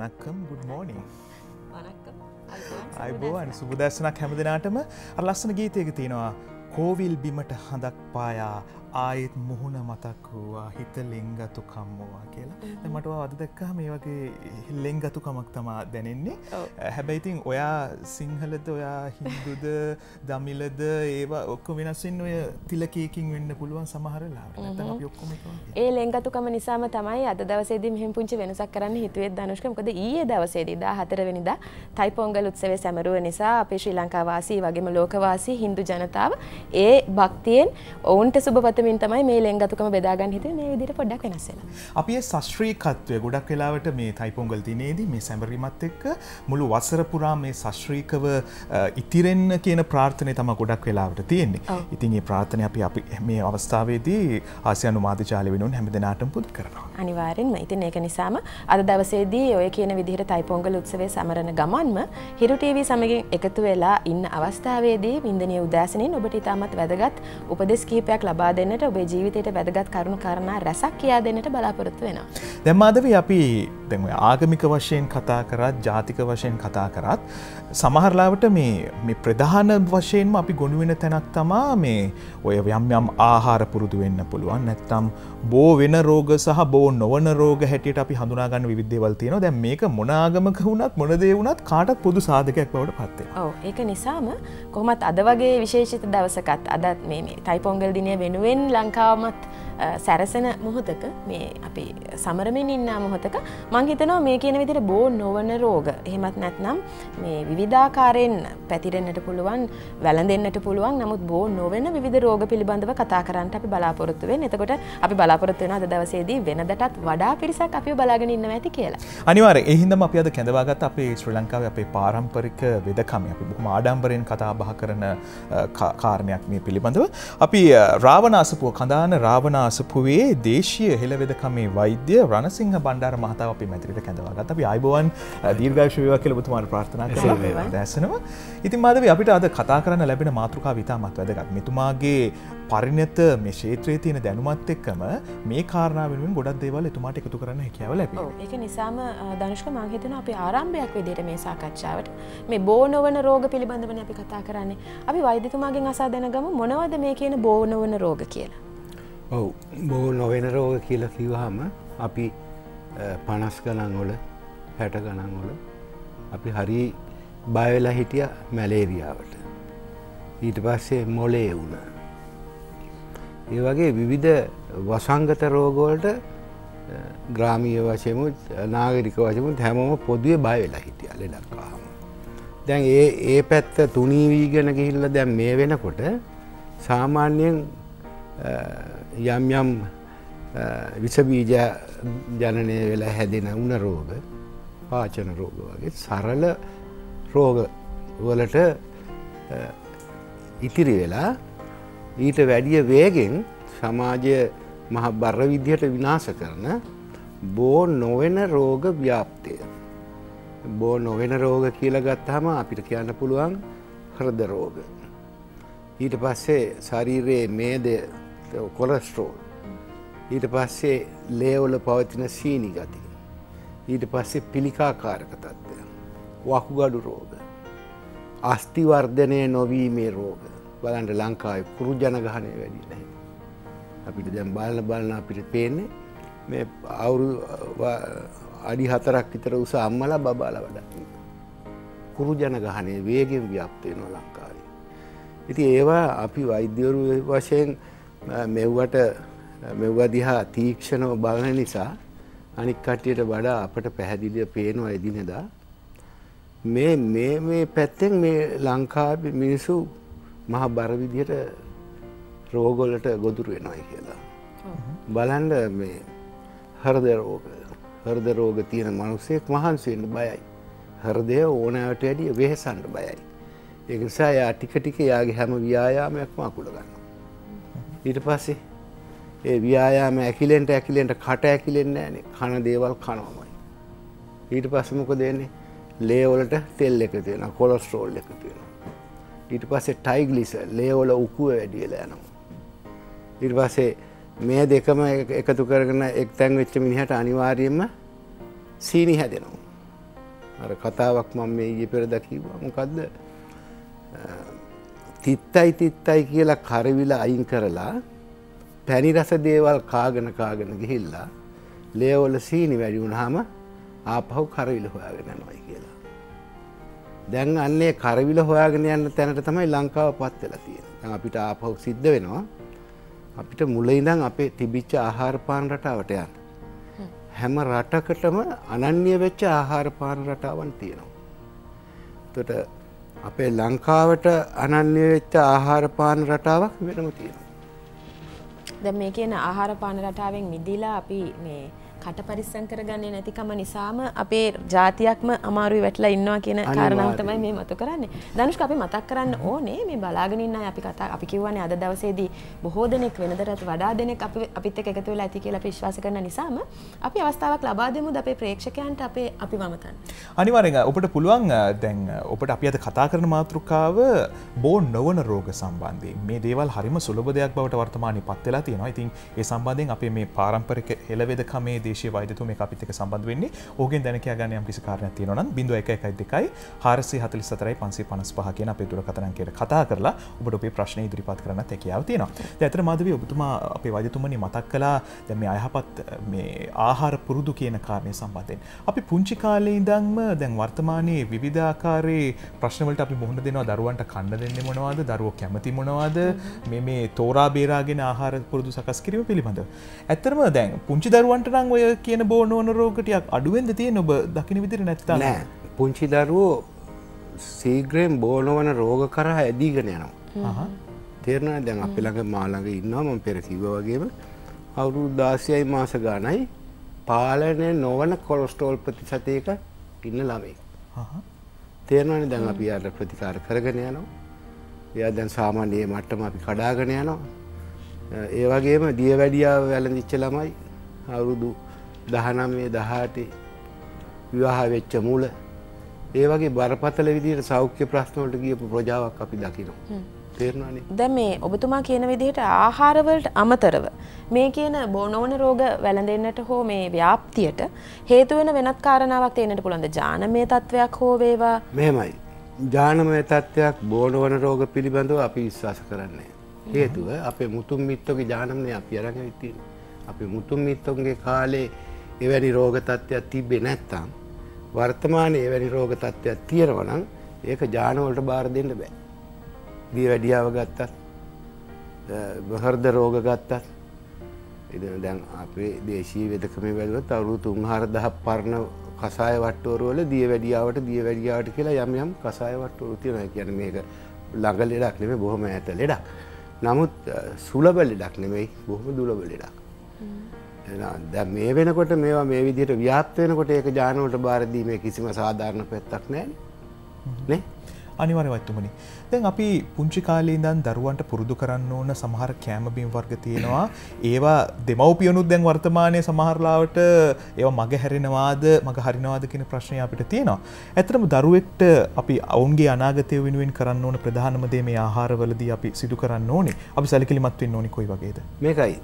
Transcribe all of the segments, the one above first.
Vanakkam good morning. Vanakkam. අයිබෝවන් සුබ දැසනක් හැම දිනාටම අර ලස්සන ගීතයක තියෙනවා කෝවිල් බිමට හඳක් පායා ආයෙත් මුහුණ මතක් වූවා හිත ලෙන්ගතු කම්මවා කියලා. දැන් මට අද දැක්කම මේ වගේ ලෙන්ගතුකමක් තමයි දැනෙන්නේ. හැබැයි ඉතින් ඔයා සිංහලද ඔයා හින්දුද දමිළද ඒවා ඔක්කොම වෙනස් වෙන්නේ ඔය තිලකයකින් වෙන්න පුළුවන් සමහර ලාවට. නැත්නම් අපි ඔක්කොම එක වගේ. ඒ ලෙන්ගතුකම නිසාම තමයි අද දවසේදී මෙහෙම පුංචි වෙනසක් කරන්න හිතුවේ ධනුෂ්ක. මොකද ඊයේ දවසේදී 14 වෙනිදා තයිපොංගල් උත්සවයේ සැමරුව නිසා අපේ ශ්‍රී ලංකා වාසී වගේම ලෝකවාසී හින්දු ජනතාව ඒ භක්තියෙන් ඔවුන්ට සුබපතමින් තමයි මේ ලෙන්ගතුකම බෙදා ගන්න හිතුවේ. මේ විදිහට පොඩ්ඩක් වෙනස් වෙනවා. අපි ඒ ශාස්ත්‍රීයත්වය ගොඩක් වෙලාවට මේ තයිපොංගල් දිනේදී මේ සැමරීමත් එක්ක මුළු වසර පුරා මේ ශාස්ත්‍රීයකව ඉතිරෙන්න කියන ප්‍රාර්ථනාව තමයි ගොඩක් වෙලාවට තියෙන්නේ. ඉතින් මේ ප්‍රාර්ථනාව අපි මේ අවස්ථාවේදී ආසියානු මාධ්‍යාල වෙනුවෙන් හැමදෙනාටම පුදු කරනවා. අනිවාර්යෙන්ම. ඉතින් ඒක නිසාම අද දවසේදී ඔය කියන විදිහට තයිපොංගල් උත්සවයේ සමරන ගමන්ම හිරු ටීවී සමගින් එකතු වෙලා ඉන්න අවස්ථාවේදී වින්දනීය උදෑසනින් ඔබට ඉතාමත් වැදගත් උපදෙස් කිහිපයක් ලබා දෙන්නට ඔබේ ජීවිතයට වැදගත් කරුණු කාරණා රැසක් කියා දෙන්නට බලාපොරොත්තු වෙනවා. දැන් මාධවී අපි දැන් ඔය ආගමික වශයෙන් කතා කරත් ජාතික වශයෙන් කතා කරත් සමහර ලාවට මේ ප්‍රධාන වශයෙන්ම අපි ගොනු වෙන තැනක් තමා මේ ඔය යම් යම් ආහාර පුරුදු වෙන්න පුළුවන් නැත්නම් බෝ වෙන රෝග සහ බෝ නොවන රෝග හැටියට අපි හඳුනා ගන්න විවිධ දේවල් තියෙනවා. දැන් මේක මොන ආගමක වුණත් මොන දේ වුණත් කාටත් පොදු සාධකයක් බවට පත් වෙනවා. ඔව් ඒක නිසාම කොහොමත් අද වගේ විශේෂිත දවසකත් අද මේ තයිපොංගල් දිනය වෙනුවෙන් ලංකාවමත් සැරසෙන මොහොතක මේ අපි සමරමින් ඉන්න මොහොතක මම හිතනවා මේ කියන විදිහට බෝ නොවන රෝග එහෙමත් නැත්නම් මේ විවිධාකාරයෙන් පැතිරෙන්නට පුළුවන් වැළඳෙන්නට පුළුවන් නමුත් බෝ නොවන විවිධ රෝග පිළිබඳව කතා කරන්නට අපි බලාපොරොත්තු වෙන්නේ. එතකොට අපි බලාපොරොත්තු වෙනවා අද දවසේදී වෙනදටත් වඩා පිරිසක් අපිව බලාගෙන ඉන්නවා ඇති කියලා. අනිවාර්යෙන්. ඒ හින්දාම අපි අද කැඳවාගත්ත අපේ ශ්‍රී ලංකාවේ අපේ පාරම්පරික වෙදකම අපි බොහොම ආඩම්බරෙන් කතා බහ කරන කාරණයක් මේ පිළිබඳව. අපි රාවණාසපුව කඳාන රාවණාසපුවේ දේශීය හෙළවෙදකමේ වෛද්‍ය රණසිංහ බණ්ඩාර මහතාව අපි මැදිරියට කැඳවාගත්තා. අපි ආයුබෝවන් දීර්ඝායුෂ වේවා කියලා ඔබතුමාට ප්‍රාර්ථනා කරනවා. දැසනවා. ඉතින් මාධවී අපිට අද කතා කරන්න ලැබෙන මාතෘකාව ඉතාමත් වැදගත්. මෙතුමාගේ පරිණත මේ ක්ෂේත්‍රයේ තියෙන දැනුමත් එක්කම මේ කාරණා වෙනුවෙන් ගොඩක් දේවල් එතුමාට එකතු කරන්න හැකියාව ලැබෙනවා. ඔව් ඒක නිසාම ධනුෂ්ක මම හිතනවා අපි ආරම්භයක් විදිහට මේ සාකච්ඡාවට මේ බෝ නොවන රෝග පිළිබඳවනේ අපි කතා කරන්නේ. අපි වෛද්‍යතුමාගෙන් අසා දැනගමු මොනවද මේ කියන බෝ නොවන රෝග කියලා. ඔව් බෝ නොවන රෝග කියලා කිව්වහම අපි 50 ගණන් වල 60 ගණන් වල අපි හරි බය වෙලා හිටියා මැලේරියාවට. ඊට පස්සේ මොලේ වුණා. ඒ වගේ විවිධ වසංගත රෝග වලට ග්‍රාමීය වශයෙන් නාගරික වශයෙන් හැමෝම පොදුවේ බය වෙලා හිටියා ලෙඩක් ආවම. දැන් ඒ පැත්ත තුනී වීගෙන ගිහිල්ලා දැන් මේ වෙනකොට සාමාන්‍යයෙන් යම් යම් විස බීජ ජනනය වෙලා හැදෙන උණ රෝග පාචන රෝග වගේ සරල රෝග වලට ඉතිරි වෙලා ඊට වැඩිය වේගෙන් සමාජය මහ බර විදිහට විනාශ කරන බෝ නොවන රෝග ව්‍යාප්තිය. බෝ නොවන රෝග කියලා ගත්තාම අපිට කියන්න පුළුවන් හෘද රෝග. ඊට පස්සේ ශරීරයේ මේද කොලෙස්ටරෝල්. ඊට පස්සේ ලේවල පවතින සීනි ගති. ඊට පස්සේ පිළිකාකාරක තත්ත්වය. වකුගඩු රෝග. අස්ථි වර්ධනය නොවීමේ රෝග. බලන්න ලංකාවේ කුරු ජනගහනය වැඩි නැහැ. අපිට දැන් බලන අපිට පේන්නේ මේ අවුරුදු අඩි 4ක් විතර උස අම්මලා බබාලා වඩා කුරු ජනගහනය වේගෙන් ව්‍යාප්ත වෙනවා ලංකාවේ. ඉතින් ඒවා අපි වෛද්‍යවරු වශයෙන් මෙව්ව දිහා තීක්ෂණව බලන නිසා අනික් කට්ටියට වඩා අපට පැහැදිලිව පේනවා එදිනෙදා මේ පැත්තෙන් මේ ලංකාවේ මිනිස්සු මහ බර විදියට රෝග වලට ගොදුරු වෙනවා කියලා. බලන්න මේ හෘද රෝග තියෙන මිනිස්සෙක් මහන්සි වෙන්න බයයි. හෘදය ඕනෑවට වැඩිය වෙහෙසන්න බයයි. ඒ නිසා යා ටික ටික යාගේ හැම ව්‍යායාමයක්ම අකුල ගන්නවා. ඊට පස්සේ ඒ ව්‍යායාම ඇකිලෙන්ට කට ඇකිලෙන්නේ නැහනේ. කන දේවල් කනවමයි. ඊට පස්සේ මොකද වෙන්නේ? ලේ වලට තෙල් එකතු වෙනවා, කොලෙස්ටරෝල් එකතු වෙනවා. ඊට පස්සේ ට්‍රයිග්ලිසර් ලේ වල උකුව වැඩි වෙලා යනවා. ඊට පස්සේ මේ දෙකම එකතු කරගෙන එක් තැන් වෙච්ච මිනිහට අනිවාර්යයෙන්ම සීනි හැදෙනවා. අර කතාවක් මම මේ ඊයේ පෙරදා කිව්වා. මොකද්ද? තිත්තයි කියලා කරවිලා අයින් කරලා පැණි රස දේවල් කාගෙන ගිහිල්ලා ලේවල සීනි වැඩි වුණාම ආපහු කරවිල හොයාගෙන යනවා කියලා. දැන් අන්නේ කරවිල හොයාගෙන යන තැනට තමයි ලංකාවපත් වෙලා තියෙන්නේ. දැන් අපිට ආපහු සිද්ධ වෙනවා අපිට මුලින් ඉඳන් අපේ තිබිච්ච ආහාර පාන රටාවට යන්න. හැම රටකටම අනන්‍ය වෙච්ච ආහාර පාන රටාවන් තියෙනවා. එතකොට අපේ ලංකාවට අනන්‍ය වෙච්ච ආහාර පාන රටාවක් වෙනම තියෙනවා. දැන් මේ කියන ආහාර පාන රටාවෙන් මිදිලා අපි මේ කට පරිස්සම් කරගන්නේ නැතිකම නිසාම අපේ ජාතියක්ම අමාරුයි වැටලා ඉන්නවා කියන කාරණාව තමයි මේ මතු කරන්නේ. ධනුෂ්ක අපි මතක් කරන්න ඕනේ මේ බලාගෙන ඉන්න අය අපි කියවනේ අද දවසේදී බොහෝ දෙනෙක් වෙනදටත් වඩා දෙනෙක් අපිත් එක්ක එකතු වෙලා ඇති කියලා අපි විශ්වාස කරන නිසාම අපි අවස්ථාවක් ලබා දෙමුද අපේ ප්‍රේක්ෂකයන්ට අපි වමතන්න. අනිවාර්යෙන් ඔබට පුළුවන් දැන් ඔබට අපි අද කතා කරන මාතෘකාව බෝ නොවන රෝග සම්බන්ධයෙන්. මේ දේවල් හරිම සුලභ දෙයක් බවට වර්තමානයේ පත් වෙලා තියෙනවා. ඉතින් ඒ සම්බන්ධයෙන් අපේ මේ පාරම්පරික හෙළවෙදකමේ දේශීය වෛද්‍යතුමෙක් අපිත් එක්ක සම්බන්ධ වෙන්නේ. ඕකෙන් දැන කියා ගන්න යම් කිසි කාරණයක් තියෙනවා නම් 0112 444 555 කියන අපේ දුරකථන අංකයට කතා කරලා ඔබට ඔබේ ප්‍රශ්න ඉදිරිපත් කරන්නත් හැකියාව තියෙනවා. දැන් අතර මාධවී ඔබතුමා අපේ වෛද්‍යතුමනි මතක් කළා දැන් මේ අයහපත් මේ ආහාර පුරුදු කියන කාරණේ සම්බන්ධයෙන්. අපි පුංචි කාලේ ඉඳන්ම දැන් වර්තමානයේ විවිධාකාරයේ ප්‍රශ්න වලට අපි මුහුණ දෙනවා. දරුවන්ට කන්න දෙන්නේ මොනවද? දරුවෝ කැමති මොනවද? මේ තෝරා බේරාගෙන ආහාර පුරුදු සකස් කිරීම පිළිබඳව. ඇත්තටම දැන් පුංචි දරුවන්ට නම් ඔය කියන බෝ නොවන රෝග ටිකක් අඩුවෙන්ද තියෙන ඔබ දකින්න විදිහට නැත්තම් නෑ. පුංචි දරුවෝ සීග්‍රයෙන් බෝ නොවන රෝග කරා ඇදීගෙන යනවා. තේරෙනවද? දැන් අපි ළඟ මා ළඟ ඉන්නවා මම පෙර කිව්වා වගේම අවුරුදු 16යි මාස ගානයි පාලනය නොවන කොලෙස්ටරෝල් ප්‍රතිශතයක ඉන්න ළමයි. තේරෙනවනේ? දැන් අපි යාට ප්‍රතිකාර කරගෙන යනවා. එයා දැන් සාමාන්‍ය මට්ටම අපි කඩාගෙන යනවා. ඒ වගේම දියවැඩියාව වැළඳිච්ච ළමයි අවුරුදු 19 18 විවාහ වෙච්ච මුල ඒ වගේ බරපතල විදිහට සෞඛ්‍ය ප්‍රශ්න වලට ගියපු ප්‍රජාවක් අපි දකිනවා. තේරෙනවනේ? දැන් මේ ඔබතුමා කියන විදිහට ආහාර වලට අමතරව මේ කියන බෝ නොවන රෝග වැළඳෙන්නට හෝ මේ ව්‍යාප්තියට හේතු වෙන වෙනත් කාරණාවක් තියෙන්නට පුළුවන්ද? ජානමය තත්වයක් හෝ වේවා. මෙහෙමයි. ජානමය තත්වයක් බෝ නොවන රෝග පිළිබඳව අපි විශ්වාස කරන්නේ. හේතුව අපේ මුතුන් මිත්තෝගේ ජානමනේ අපි අරගෙන ඉන්නේ. අපි මුතුන් මිත්තෝගේ කාලේ එවැනි රෝග තත්ත්වයක් තිබ්බේ නැත්තම් වර්තමානයේ එවැනි රෝග තත්ත්වයක් තියෙනවා නම් ඒක ජාන වලට බාර දෙන්න බෑ. දියවැඩියාව ගත්තත්, හෘද රෝග ගත්තත්, ඉතින් දැන් අපේ දේශීය වෙදකමේ වැළුවත් අවුරුදු 3-4000 පරණ කසාය වට්ටෝරු වල දියවැඩියාවට කියලා යම් කසාය වට්ටෝරු තියෙනවා. කියන්නේ මේක ළඟ ලෙඩක් නෙමෙයි බොහොම ඈත ලෙඩක්. නමුත් සුලභ ලෙඩක් නෙමෙයි බොහොම දුර්ලභ ලෙඩක්. දැන් මේ වෙනකොට මේවා මේ විදිහට ව්‍යාප්ත වෙනකොට ඒක ජාන වලට බාර දීමේ කිසිම සාධාරණ පැත්තක් නැහැ නේ. අනිවාර්යයෙන්ම වෛද්‍යතුමනි. දැන් අපි පුංචි කාලේ ඉඳන් දරුවන්ට පුරුදු කරන්න ඕන සමහර කැම බීම් වර්ග තියෙනවා. ඒවා දෙමව්පියනුත් දැන් වර්තමානයේ සමහර ලාවට ඒවා මග හැරෙනවාද මග හරිනවාද කියන ප්‍රශ්නය අපිට තියෙනවා. ඇත්තටම දරුවෙක්ට අපි ඔවුන්ගේ අනාගතය වෙනුවෙන් කරන්න ඕන ප්‍රධානම දේ මේ ආහාරවලදී අපි සිදු කරන්න ඕනේ. අපි සැලකිලිමත් වෙන්න ඕනේ කොයි වගේද? මේකයි.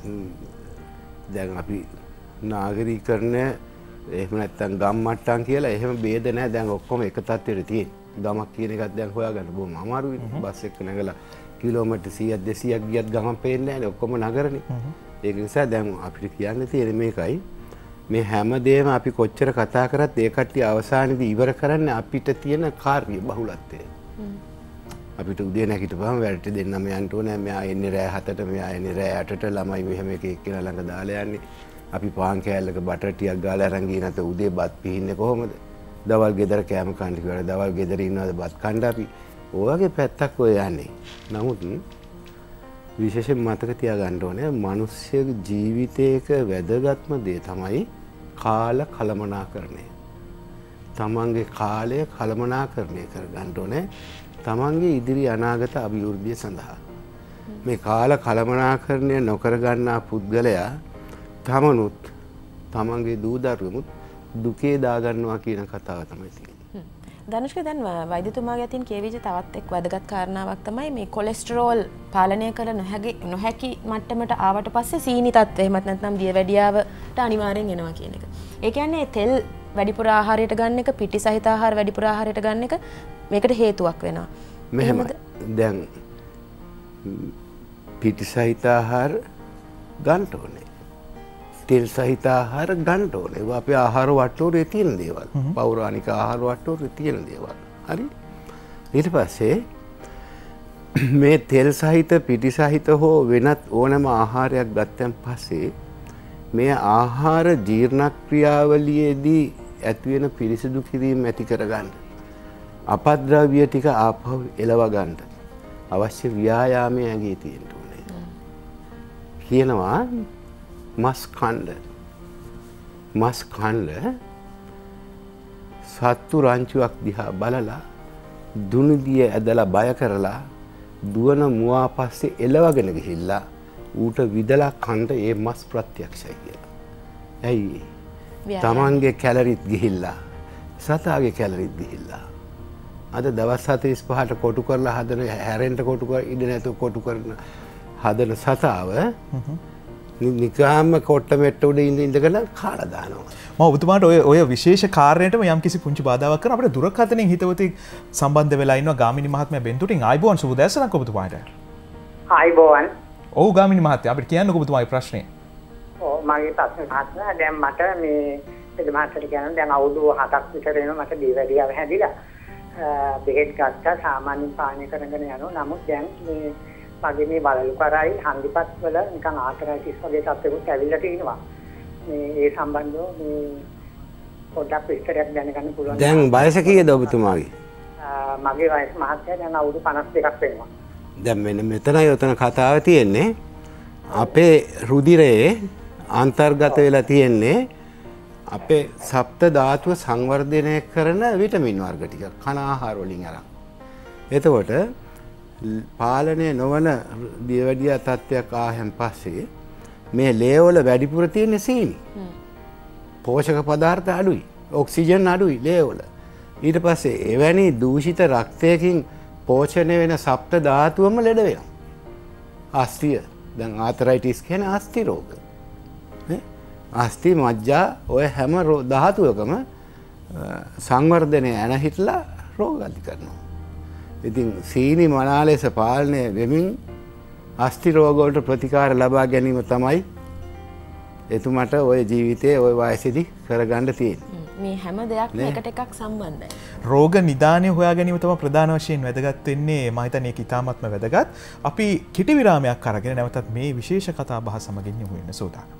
දැන් අපි නාගරීකරණය එහෙම නැත්නම් ගම් මට්ටම් කියලා එහෙම ભેද නැහැ. දැන් ඔක්කොම එක තත්ත්වෙට තියෙන්නේ. ගමක් කියන එකත් දැන් හොයාගන්න බොහොම අමාරුයි. බස් එක නැගලා කිලෝමීටර් 100ක් 200ක් ගියත් ගමන් පේන්නේ නැහැ නේ. ඔක්කොම නගරනේ. ඒක නිසා දැන් අපිට කියන්න තියෙන්නේ මේකයි. මේ හැම දෙයක්ම අපි කොච්චර කතා කරත් ඒ කට්ටිය අවසානයේදී ඉවර කරන්නේ අපිට තියෙන කාර්ය බහුලත්වය. අපිට උදේ නැගිටපුවම වැඩට දෙන්නම යන්න ඕනේ. මෙයා එන්නේ රෑ 7ට, මෙයා එන්නේ රෑ 8ට. ළමයි මෙහෙම එක එක්කෙනා ළඟ දාලා යන්නේ. අපි පාන් කෑල්ලක බටර් ටිකක් ගාලා අරන් ගියේ නැත්නම් උදේ බත් පිහින්නේ කොහොමද? දවල් ගෙදර කෑම කන්න කිව්වට දවල් ගෙදර ඉන්නවද බත් කන්න අපි. ඔය වගේ පැත්තක් ඔය යන්නේ. නමුත් විශේෂයෙන් මතක තියාගන්න ඕනේ මිනිස්සු ජීවිතයක වැදගත්ම දේ තමයි කාල කළමනාකරණය. තමන්ගේ කාලය කළමනාකරණය කරගන්න ඕනේ. තමන්ගේ ඉදිරි අනාගත අභිවෘද්ධිය සඳහා. මේ කාල කළමනාකරණය නොකර ගන්නා පුද්ගලයා තමනුත් තමන්ගේ දූ දරුවමුත් දුකේ දාගන්නවා කියන කතාව තමයි තියෙන්නේ. ධනුෂ්ක දැන් වෛද්‍යතුමාගේ අතින් කියවිච්ච තවත් එක් වැදගත් කාරණාවක් තමයි මේ කොලෙස්ටරෝල් පාලනය කළ නොහැකි මට්ටමට ආවට පස්සේ සීනි තත්ත්වය එහෙමත් නැත්නම් දියවැඩියාවට අනිවාර්යෙන් එනවා කියන එක. ඒ කියන්නේ තෙල් වැඩිපුර ආහාරයට ගන්න එක පිටි සහිත ආහාර වැඩිපුර ආහාරයට ගන්න එක මේකට හේතුවක් වෙනවා. මෙහෙමයි. දැන් පිටි සහිත ආහාර ගන්න ඕනේ. තෙල් සහිත ආහාර ගන්න ඕනේ. ඒවා අපේ ආහාර වට්ටෝරේ තියෙන දේවල්. පෞරාණික ආහාර වට්ටෝරේ තියෙන දේවල්. හරි? ඊට පස්සේ මේ තෙල් සහිත පිටි සහිත හෝ වෙනත් ඕනෑම ආහාරයක් ගත්තන් පස්සේ මේ ආහාර ජීර්ණ ක්‍රියාවලියේදී ඇතිවෙන පිරිසිදු කිරීම ඇති කරගන්න අපද්‍රව්‍ය ටික ආපහු එලව ගන්න අවශ්‍ය ව්‍යායාමය ඇගේ තියෙන්න ඕනේ. කියනවා මස් කන්න සත්තු රංචුවක් දිහා බලලා දුනුදිය ඇදලා බය කරලා දුවන මුවා පස්සේ එලවගෙන ගිහිල්ලා ඌට විදලා කන්න ඒ මස් ප්‍රත්‍යක්ෂයි කියලා. ඇයි? තමන්ගේ කැලරිත් ගිහිල්ලා සතාගේ කැලරිත් ගිහිල්ලා අද දවස් 45ට කොටු කරලා හදන හැරෙන්න කොටු කර ඉඳ නැතුව කොටු කරන හදන සතාව නිකාම්ම කොට්ට මෙට්ට උඩ ඉඳගෙන කාලා දානවා. මම ඔබතුමාට ඔය විශේෂ කාර්යයටම යම්කිසි පුංචි බාධාවක් කරන අපිට දුරකථනයෙන් හිතවතෙක් සම්බන්ධ වෙලා ඉන්නවා ගාමිණී මහත්මයා බෙන්තුටින්. ආයිබෝන් සුබ දැසනක් ඔබතුමාට. ආයිබෝන්. ඔව් ගාමිණී මහත්මයා අපිට කියන්නකෝ ඔබතුමාගේ ප්‍රශ්නේ. ඔව් මගේ ප්‍රශ්නේ මහත්මයා දැන් මට මේ මහත්තයාට කියනවා දැන් අවුරුදු 7ක් විතර වෙනවා මට දියවැඩියාව හැදිලා. බෙහෙත් ගත්තා සාමාන්‍යයෙන් පානය කරගෙන යනවා. නමුත් දැන් මේ මගේ මේ බලලු කරයි හන්දිපත් වල නිකන් ආතරයිටිස් වගේ තත්ත්වයක් ඇවිල්ලා තිනවා. මේ ඒ සම්බන්ධව මේ පොඩ්ඩක් විස්තරයක් දැනගන්න පුළුවන්. දැන් වයස කීයද ඔබතුමාගේ? මගේ වයස මහත්තයා දැන් අවුරුදු 52ක් වෙනවා. දැන් මෙතනයි ඔතන කතාව තියෙන්නේ. අපේ රුධිරයේ අන්තර්ගත වෙලා තියෙන්නේ අපේ සප්ත ධාතුව සංවර්ධනය කරන විටමින් වර්ග ටික කන ආහාර වලින් අරන්. එතකොට පාලනය නොවන දියවැඩියා තත්ත්වයක් ආයන් පස්සේ මේ ලේවල වැඩිපුර තියෙන සීනි. පෝෂක පදාර්ථ අඩුයි. ඔක්සිජන් අඩුයි ලේවල. ඊට පස්සේ එවැනි දූෂිත රක්තයකින් පෝෂණය වෙන සප්ත ධාතුවම ලෙඩ වෙනවා. අස්ථිය. දැන් ආතරයිටිස් කියන අස්ථි රෝග. අස්ථි මජ්ජා ඔය හැම ධාතුවකම සංවර්ධනය ඇන හිටලා රෝග ඇති කරනවා. ඉතින් සීනි මනා ලෙස පාලනය වෙමින් අස්ථි රෝග වලට ප්‍රතිකාර ලබා ගැනීම තමයි එතුමට ඔය ජීවිතයේ ඔය වයසේදී කරගන්න තියෙන්නේ. මේ හැම දෙයක්ම එකට එකක් සම්බන්ධයි. රෝග නිදානය හොයා ගැනීම තමයි ප්‍රධාන වශයෙන් වැදගත් වෙන්නේ. මම හිතන්නේ ඒක ඉතාමත්ම වැදගත්. අපි කිටි විරාමයක් අරගෙන නැවතත් මේ විශේෂ කතා බහ සමගින් යමු වෙන සෝදානම්.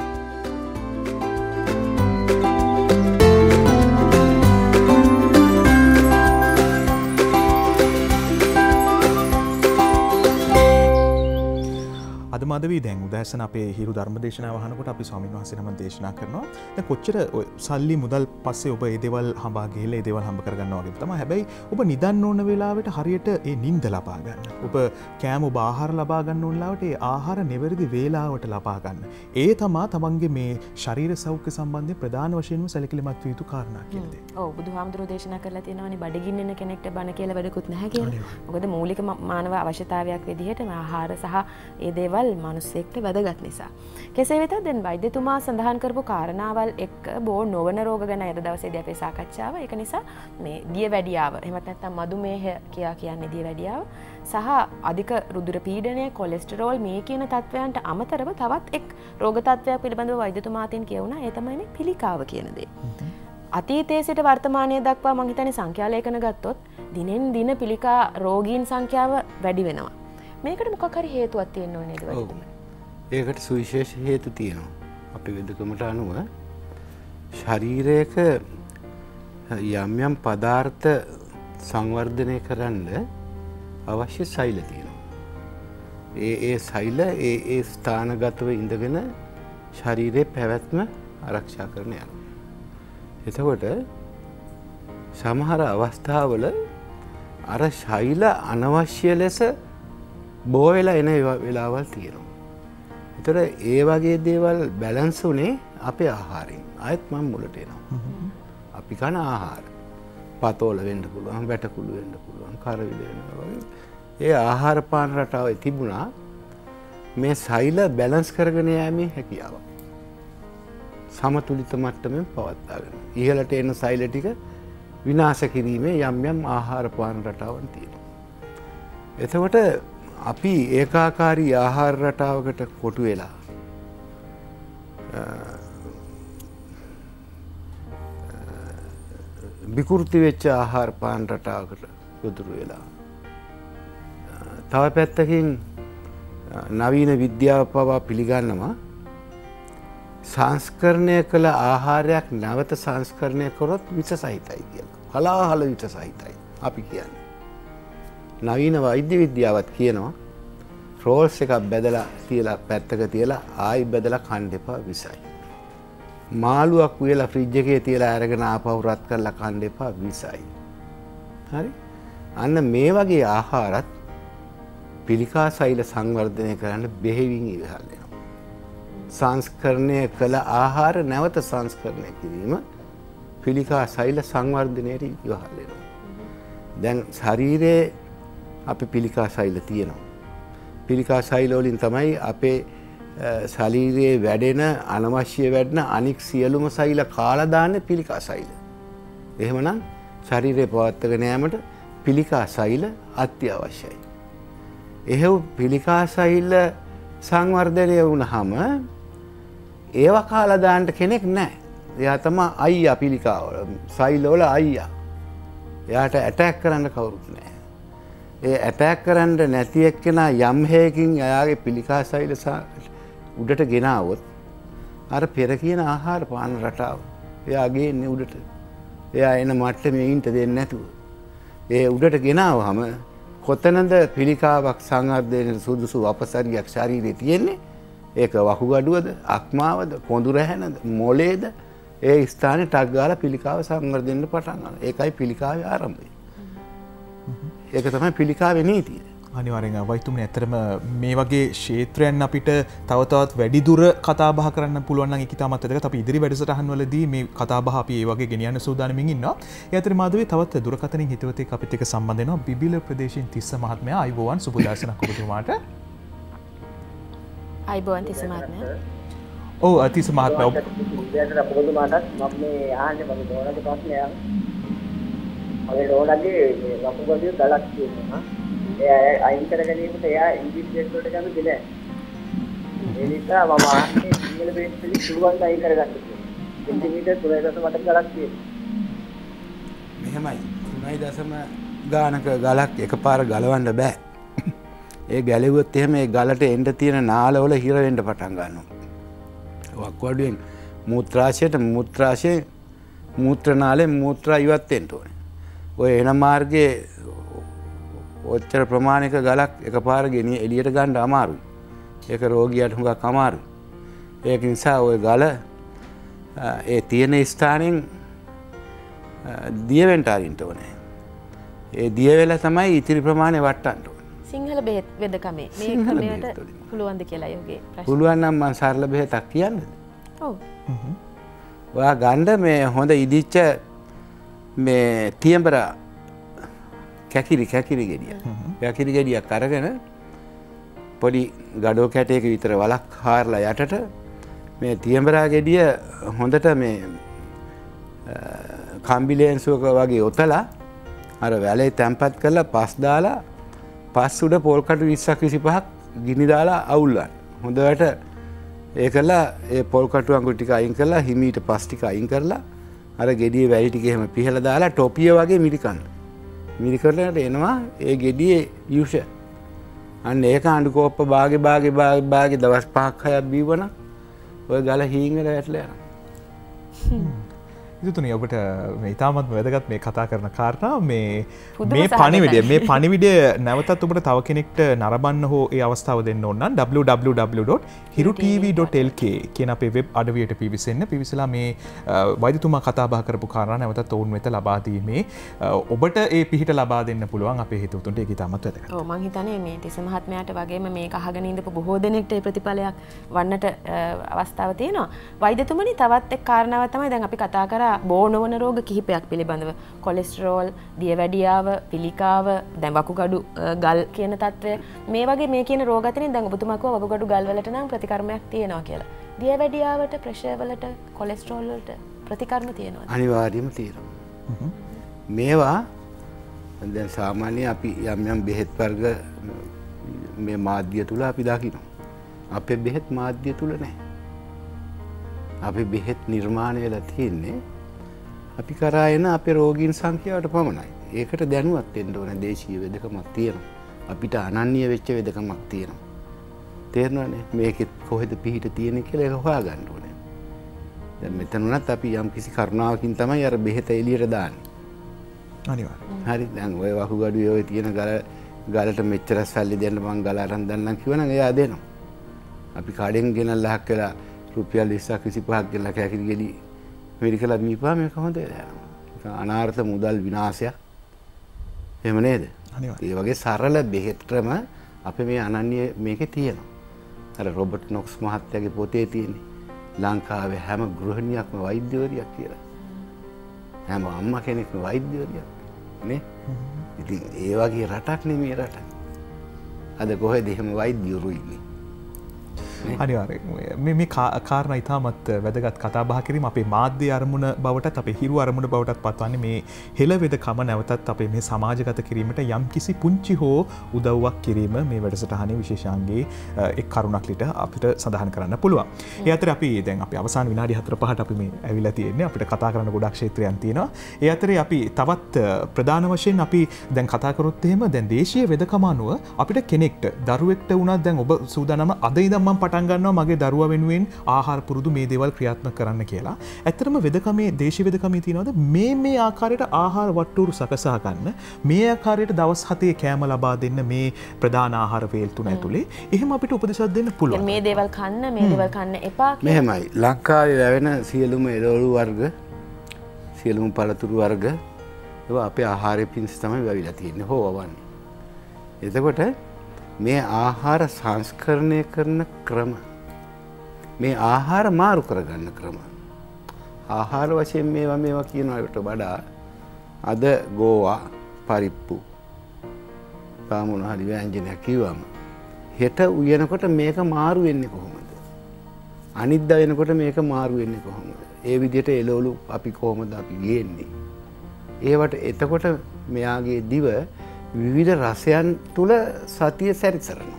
මදවී දැන් උදෑසන අපේ හිරු ධර්ම දේශනාව අහනකොට අපි ස්වාමීන් වහන්සේ නම දේශනා කරනවා. දැන් කොච්චර සල්ලි මුදල් පස්සේ ඔබ ඒ දේවල් හඹා ගිහලා ඒ දේවල් හම්බ කරගන්නවා වගේ තමයි. හැබැයි ඔබ නිදන්න ඕන වෙලාවට හරියට ඒ නිින්ද ලබා ගන්න. ඔබ කෑම ඔබ ආහාර ලබා ගන්න ඕන වෙලාවට ඒ ආහාර නිවැරදි වේලාවට ලබා ගන්න. ඒ තමයි තමන්ගේ මේ ශරීර සෞඛ්‍ය සම්බන්ධයෙන් ප්‍රධාන වශයෙන්ම සැලකිලිමත් විය යුතු කාරණා කියලා දෙන්නේ. ඔව් බුදුහාමුදුරෝ දේශනා කරලා තියෙනවානේ බඩගින්නෙන කෙනෙක්ට බණ කියලා වැඩකුත් නැහැ කියලා. මොකද මූලික මානව අවශ්‍යතාවයක් විදිහට ආහාර සහ ඒ දේවල් මිනිස්සෙක්ට වැදගත් නිසා. කෙසේ වෙතත් දැන් වෛද්‍යතුමා සඳහන් කරපු කාරණාවල් එක්ක බෝ නොවන රෝග ගැන අද දවසේදී අපේ සාකච්ඡාව. ඒක නිසා මේ දියවැඩියාව එහෙමත් නැත්නම් මధుමේහ කියා කියන්නේ දියවැඩියාව සහ අධික රුධිර පීඩනය, කොලෙස්ටරෝල් මේ කියන තත්වයන්ට අමතරව තවත් එක් රෝග තත්වයක් පිළිබඳව වෛද්‍යතුමා අතින් කියවුණා. ඒ තමයි මේ පිළිකාව කියන දේ. අතීතයේ සිට වර්තමානය දක්වා මම හිතන්නේ සංඛ්‍යා ලේඛන ගත්තොත් දිනෙන් දින පිළිකා රෝගීන් සංඛ්‍යාව වැඩි වෙනවා. මේකට මොකක් හරි හේතුවක් තියෙන්න ඕනේ නේද වෛද්‍යතුමා? ඒකට සුවිශේෂ හේතු තියෙනවා. අපි වෙදකමට අනුව ශරීරයක යම් යම් පදාර්ථ සංවර්ධනය කරන්න අවශ්‍ය සෛල තියෙනවා. ඒ සෛල ඒ ස්ථානගතව ඉඳගෙන ශරීරයේ පැවැත්ම ආරක්ෂා කරන යනවා. එතකොට සමහර අවස්ථාවල අර ශෛල අනවශ්‍ය ලෙස බෝ වෙලා එන වෙලාවල් තියෙනවා. ඒතර ඒ වගේ දේවල් බැලන්ස් උනේ අපේ ආහාරයෙන්. ආයෙත් මම මුලට එනවා. අපි කන ආහාර. පතෝල වෙන්න පුළුවන්, වැටකුළු වෙන්න පුළුවන්, කරවිල වෙනවා වගේ. ඒ ආහාර පාන රටාවේ තිබුණා මේ සෛල බැලන්ස් කරගෙන යෑමේ හැකියාව. සමතුලිත මට්ටමින් පවත්වාගෙන. ඉහළට එන සෛල ටික විනාශ කිරීමේ යම් යම් ආහාර පාන රටාවන් තියෙනවා. එතකොට අපි ඒකාකාරී ආහාර රටාවකට කොටු වෙලා විකෘති වෙච්ච ආහාර පාන රටාවකට ගොදුරු වෙලා තව පැත්තකින් නවීන විද්‍යාව පවා පිළිගන්නවා සංස්කරණය කළ ආහාරයක් නැවත සංස්කරණය කරොත් විස සහිතයි කියලා. හලාහල විස සහිතයි අපි කියන්නේ. නවීන වෛද්‍ය විද්‍යාවත් කියනවා රෝල්ස් එකක් බෙදලා තියලා පැත්තක තියලා ආයි බෙදලා කන්න එපා විසයි. මාළුවක් උයලා ෆ්‍රිජ් එකේ තියලා අරගෙන ආපහු රත් කරලා කන්න එපා විසයි. හරි? අන්න මේ වගේ ආහාරත් පිළිකා සෛල සංවර්ධනය කරන්න බෙහෙවින් ඉවහල් වෙනවා. සංස්කරණය කළ ආහාර නැවත සංස්කරණය කිරීම පිළිකා සෛල සංවර්ධනයට ඉවහල් වෙනවා. දැන් ශරීරයේ අපි පිළිකා සෛල තියෙනවා. පිළිකා සෛල වලින් තමයි අපේ ශරීරයේ වැඩෙන අනවශ්‍ය වැඩන අනික් සියලුම සෛල කාලා දාන්නේ පිළිකා සෛල. එහෙමනම් ශරීරය පවත්වාගෙන යාමට පිළිකා සෛල අත්‍යවශ්‍යයි. එහෙව් පිළිකා සෛල සංවර්ධනය වුණාම ඒව කාලා දාන්න කෙනෙක් නැහැ. එයා තමයි අයියා පිළිකා සෛල වල අයියා. එයාට ඇටැක් කරන්න කවුරුත් නැහැ. ඒ ඇටැක් කරන්න නැති එක්කෙනා යම් හේකින් එයාගේ පිළිකා සෛල උඩට ගෙනාවොත් අර පෙර කියන ආහාර පාන රටාව එයා ගේන්නේ උඩට. එයා එන මට්ටමේ ඉන්න දෙන්නේ නැතුව. ඒ උඩට ගෙනාවහම කොතනද පිළිකාවක් සංවර්ධනයේ සුදුසු අපසරියක් ශරීරයේ තියෙන්නේ? ඒක වකුගඩුවද, අක්මාවද, කොඳුර හැනද, මොළේද? ඒ ස්ථානේ ටක් ගාලා පිළිකාව සංවර්ධනය පටන් ගන්නවා. ඒකයි පිළිකාවේ ආරම්භය. ඒක තමයි පිළිකාවේ නීතිය. අනිවාර්යෙන් වෛද්‍යතුමනි ඇත්තටම මේ වගේ ක්ෂේත්‍රයන් අපිට තව තවත් වැඩි දුර කතා බහ කරන්න පුළුවන් නම් ඒක ඉතාමත් වැදගත්. අපි ඉදිරි වැඩසටහන් වලදී මේ කතා බහ අපි ඒ වගේ ගෙනියන්න සූදානම්ින් ඉන්නවා. ඒ අතර මාධවී තවත් දුරකථනින් හිතවතෙක් අපිත් එක්ක සම්බන්ධ වෙනවා. බිබිල ප්‍රදේශයෙන් තිස්ස මහත්මයා අයිබෝවන් සුබදාසනක් ඔබතුමාට. අයිබෝවන් තිස්ස මහත්මයා. ඔව් තිස්ස මහත්මයා ඔබතුමාටත් මම මේ ආන්නේ මගේ දෝණගේ ප්‍රශ්නයක්. මගේ දෝණගේ වකුගඩුවේ ගලක් තියෙනවා. එයා අයින් කර ගැනීමට එයා ඉංග්‍රීසි බේස් වලට කැමති නෑ. ඒ නිසා මම ආන්නේ සිංහල බේස් වලින් පුළුවන් අයින් කරගන්න. සෙන්ටිමීටර් 3.8 ගලක් තියෙනවා. මෙහෙමයි 3.0 ගානක ගලක් එකපාර ගලවන්න බෑ. ඒ ගැලෙවුවොත් එහෙම ඒ ගලට එන්න තියෙන නාලවල හිර වෙන්න පටන් ගන්නවා. වකුගඩුවෙන් මූත්‍රාශයට මූත්‍රා නාලෙන් මූත්‍රා ඉවත් වෙන්න ඕනේ. ඔය එන මාර්ගයේ ඔච්චර ප්‍රමාණික ගලක් එකපාර ගෙනිය එළියට ගන්න අමාරුයි. ඒක රෝගියාට හුඟක් අමාරුයි. ඒක නිසා ওই ගල ඒ තියෙන ස්ථානෙන් දිය වෙන්න ආරින්න ඕනේ. ඒ දිය වෙලා තමයි ඉතිරි ප්‍රමාණය වට්ටන්න ඕනේ. සිංහල බෙහෙත් වෙදකමේ මේ ක්‍රමයට පුළුවන්ද කියලා යෝගේ ප්‍රශ්න. පුළුවන් නම් මම සරල බෙහෙතක් කියන්නද? ඔව්. ඔයා ගන්න මේ හොඳ ඉදිච්ච මේ තියඹර කැකිරි ගෙඩිය. කැකිරි ගෙඩියක් අරගෙන පොඩි ගඩෝ කැටයක විතර වලක් හාරලා යටට මේ තියඹරා ගෙඩිය හොඳට මේ කම්බිලේන්සුවක වගේ ඔතලා අර වැලේ තැම්පත් කරලා පස් දාලා පස් උඩ පොල් කටු 20ක් 25ක් ගිනි දාලා අවුල්ලන්න. හොඳට ඒකලා ඒ පොල් කටු අඟුරු ටික අයින් කරලා හිමීට පස් ටික අයින් කරලා අර ගෙඩියේ වැලි ටික එහෙම පිහලා දාලා ටොපිය වගේ මිරිකන්න. මිරිකරලට එනවා ඒ ගෙඩියේ යුෂ. අන්න ඒක අඬු කෝප්ප බාගේ දවස් 5ක් 6ක් බීවන ඔය ගල හීන් වල වැටලා යනවා. ඉතුතුනි ඔබට මේ ඉතාමත් වැදගත් මේ කතා කරන කාරණා මේ පණිවිඩය නැවතත් ඔබට තව කෙනෙක්ට නරඹන්න හෝ ඒ අවස්ථාව දෙන්න ඕන නම් www.hirutv.lk කියන අපේ වෙබ් අඩවියට පිවිසෙන්න. පිවිසලා මේ වෛද්‍යතුමා කතා බහ කරපු කාරණා නැවතත් ඔවුන් වෙත ලබා දීමේ ඔබට ඒ පිහිට ලබා දෙන්න පුළුවන් අපේ හිතවතුන්ට. ඒක ඉතාමත් වැදගත්. ඔව් මම හිතන්නේ මේ තිස්ස මහත්මයාට වගේම මේක අහගෙන ඉඳපු බොහෝ දෙනෙක්ට ඒ ප්‍රතිඵලයක් වන්නට අවස්ථාව තියෙනවා. වෛද්‍යතුමනි තවත් එක් කාරණාවක් තමයි දැන් අපි කතා කරා බෝ නොවන රෝග කිහිපයක් පිළිබඳව. කොලෙස්ටරෝල්, දියවැඩියාව, පිළිකාව, දැන් වකුගඩු ගල් කියන තත්ත්වය මේ වගේ මේ කියන රෝග අතරින් දැන් ඔබතුමා කිව්වා වකුගඩු ගල් වලට නම් ප්‍රතිකර්මයක් තියෙනවා කියලා. දියවැඩියාවට ප්‍රෙෂර් වලට කොලෙස්ටරෝල් වලට ප්‍රතිකර්ම තියෙනවා. අනිවාර්යයෙන්ම තියෙනවා. මේවා දැන් සාමාන්‍ය අපි යම් බෙහෙත් වර්ග මේ මාධ්‍ය තුල අපි දකිනවා. අපේ බෙහෙත් මාධ්‍ය තුල නැහැ. අපේ බෙහෙත් නිර්මාණය වෙලා තියෙන්නේ අපි කරා එන අපේ රෝගීන් සංඛ්‍යාවට පමණයි. ඒකට දැනුවත් වෙන්න ඕනේ දේශීය වෙදකමක් තියෙනවා. අපිට අනන්‍ය වෙච්ච වෙදකමක් තියෙනවා. තේරෙනවනේ මේකෙත් කොහෙද පිහිට තියෙන්නේ කියලා ඒක හොයාගන්න ඕනේ. දැන් මෙතන උනත් අපි යම් කිසි කරුණාවකින් තමයි අර බෙහෙත එළියට දාන්නේ. අනිවාර්යයෙන්. හරි දැන් ඔය වහුගඩුවේ ඔය තියෙන ගලට මෙච්චර සල්ලි දෙන්න මං ගල අරන් දන්නම් කිව්වනම් එයා දෙනවා. අපි කඩෙන් ගෙනල්ලා හක් වෙලා රුපියල් 20ක් 25ක් ගෙනල්ලා කැකිරි ගෙඩි මෙරිකලා බීපුවා මේක හොඳ වෙලා. අනාර්ථ මුදල් විනාශයක්. එහෙම නේද? ඒ වගේ සරල බෙහෙත්‍රම අපේ මේ අනන්‍ය මේකේ තියෙනවා. අර රොබර්ට් නොක්ස් මහත්තයාගේ පොතේ තියෙන්නේ ලංකාවේ හැම ගෘහණියක්ම වෛද්‍යවරියක් කියලා. හැම අම්මා කෙනෙක්ම වෛද්‍යවරියක් නේ? ඉතින් ඒ වගේ රටක් නෙමෙයි රට. අද කොහෙද එහෙම වෛද්‍යවරු ඉන්නේ? අනිවාර්යයෙන් මේ කාරණා ඉතාමත් වැදගත් කතා බහ කිරීම අපේ මාධ්‍ය අරමුණ බවටත් අපේ හිරු අරමුණ බවටත් පත්වන්නේ මේ හෙළවෙදකම නැවතත් අපේ මේ සමාජගත කිරීමට යම් කිසි පුංචි හෝ උදව්වක් කිරීම මේ වැඩසටහනේ විශේෂාංගයේ එක් කරුණක් ලිට අපිට සඳහන් කරන්න පුළුවන්. ඒ අතරේ අපි දැන් අපි අවසාන විනාඩි 4-5ට අපි මේ ඇවිල්ලා තියෙන්නේ. අපිට කතා කරන්න ගොඩක් ක්ෂේත්‍රයන් තියෙනවා. ඒ අතරේ අපි තවත් ප්‍රධාන වශයෙන් අපි දැන් කතා කරොත් එහෙම දැන් දේශීය වෙදකම අනුව අපිට කෙනෙක්ට දරුවෙක්ට වුණත් දැන් ඔබ සූදානම අද ඉඳන් මම පටන් ගන්නවා මගේ දරුවා වෙනුවෙන් ආහාර පුරුදු මේ දේවල් ක්‍රියාත්මක කරන්න කියලා. ඇත්තටම වෙදකමේ දේශීය වෙදකමේ තියෙනවද මේ ආකාරයට ආහාර වට්ටුරු සකසා ගන්න මේ ආකාරයට දවස් 7 කෑම ලබා දෙන්න මේ ප්‍රධාන ආහාර වේල් තුන ඇතුලේ එහෙම අපිට උපදෙසක් දෙන්න පුළුවන්. මේ දේවල් කන්න මේ දේවල් කන්න එපා කියලා. මෙහෙමයි. ලංකාවේ ලැබෙන සියලුම එළවලු වර්ග සියලුම පළතුරු වර්ග ඒවා අපේ ආහාරයේ පිණිස තමයි වැවිලා තියෙන්නේ හොවවන්නේ. එතකොට මේ ආහාර සංස්කරණය කරන ක්‍රම මේ ආහාර මාරු කරගන්න ක්‍රම ආහාර වශයෙන් මේවා කියනවට වඩා අද ගෝවා පරිප්පු කාමුණ හරි ව්‍යංජනයක් කිව්වම හෙට උයනකොට මේක මාරු වෙන්නේ කොහොමද අනිද්දා වෙනකොට මේක මාරු වෙන්නේ කොහොමද ඒ විදිහට එළවලු අපි කොහොමද අපි ගේන්නේ ඒවට එතකොට මෙයාගේ දිව විවිධ රසයන් තුල සතිය සැරිසරනවා.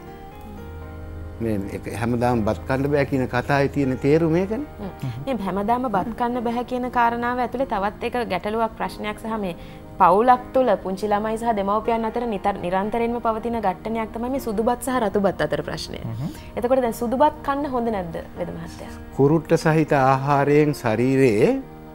මේ හැමදාම බත් කන්න බෑ කියන කතාවේ තියෙන තේරුම මේකනේ. මේ හැමදාම බත් කන්න බෑ කියන කාරණාව ඇතුලේ තවත් එක ගැටලුවක් ප්‍රශ්නයක් සහ මේ පවුලක් තුල පුංචි ළමයි සහ දෙමව්පියන් අතර නිරන්තරයෙන්ම පවතින ගැටණයක් තමයි මේ සුදුබත් සහ රතුබත් අතර ප්‍රශ්නය. එතකොට දැන් සුදුබත් කන්න හොඳ නැද්ද වේද මහත්තයා? කුරුට්ට සහිත ආහාරයෙන් ශරීරයේ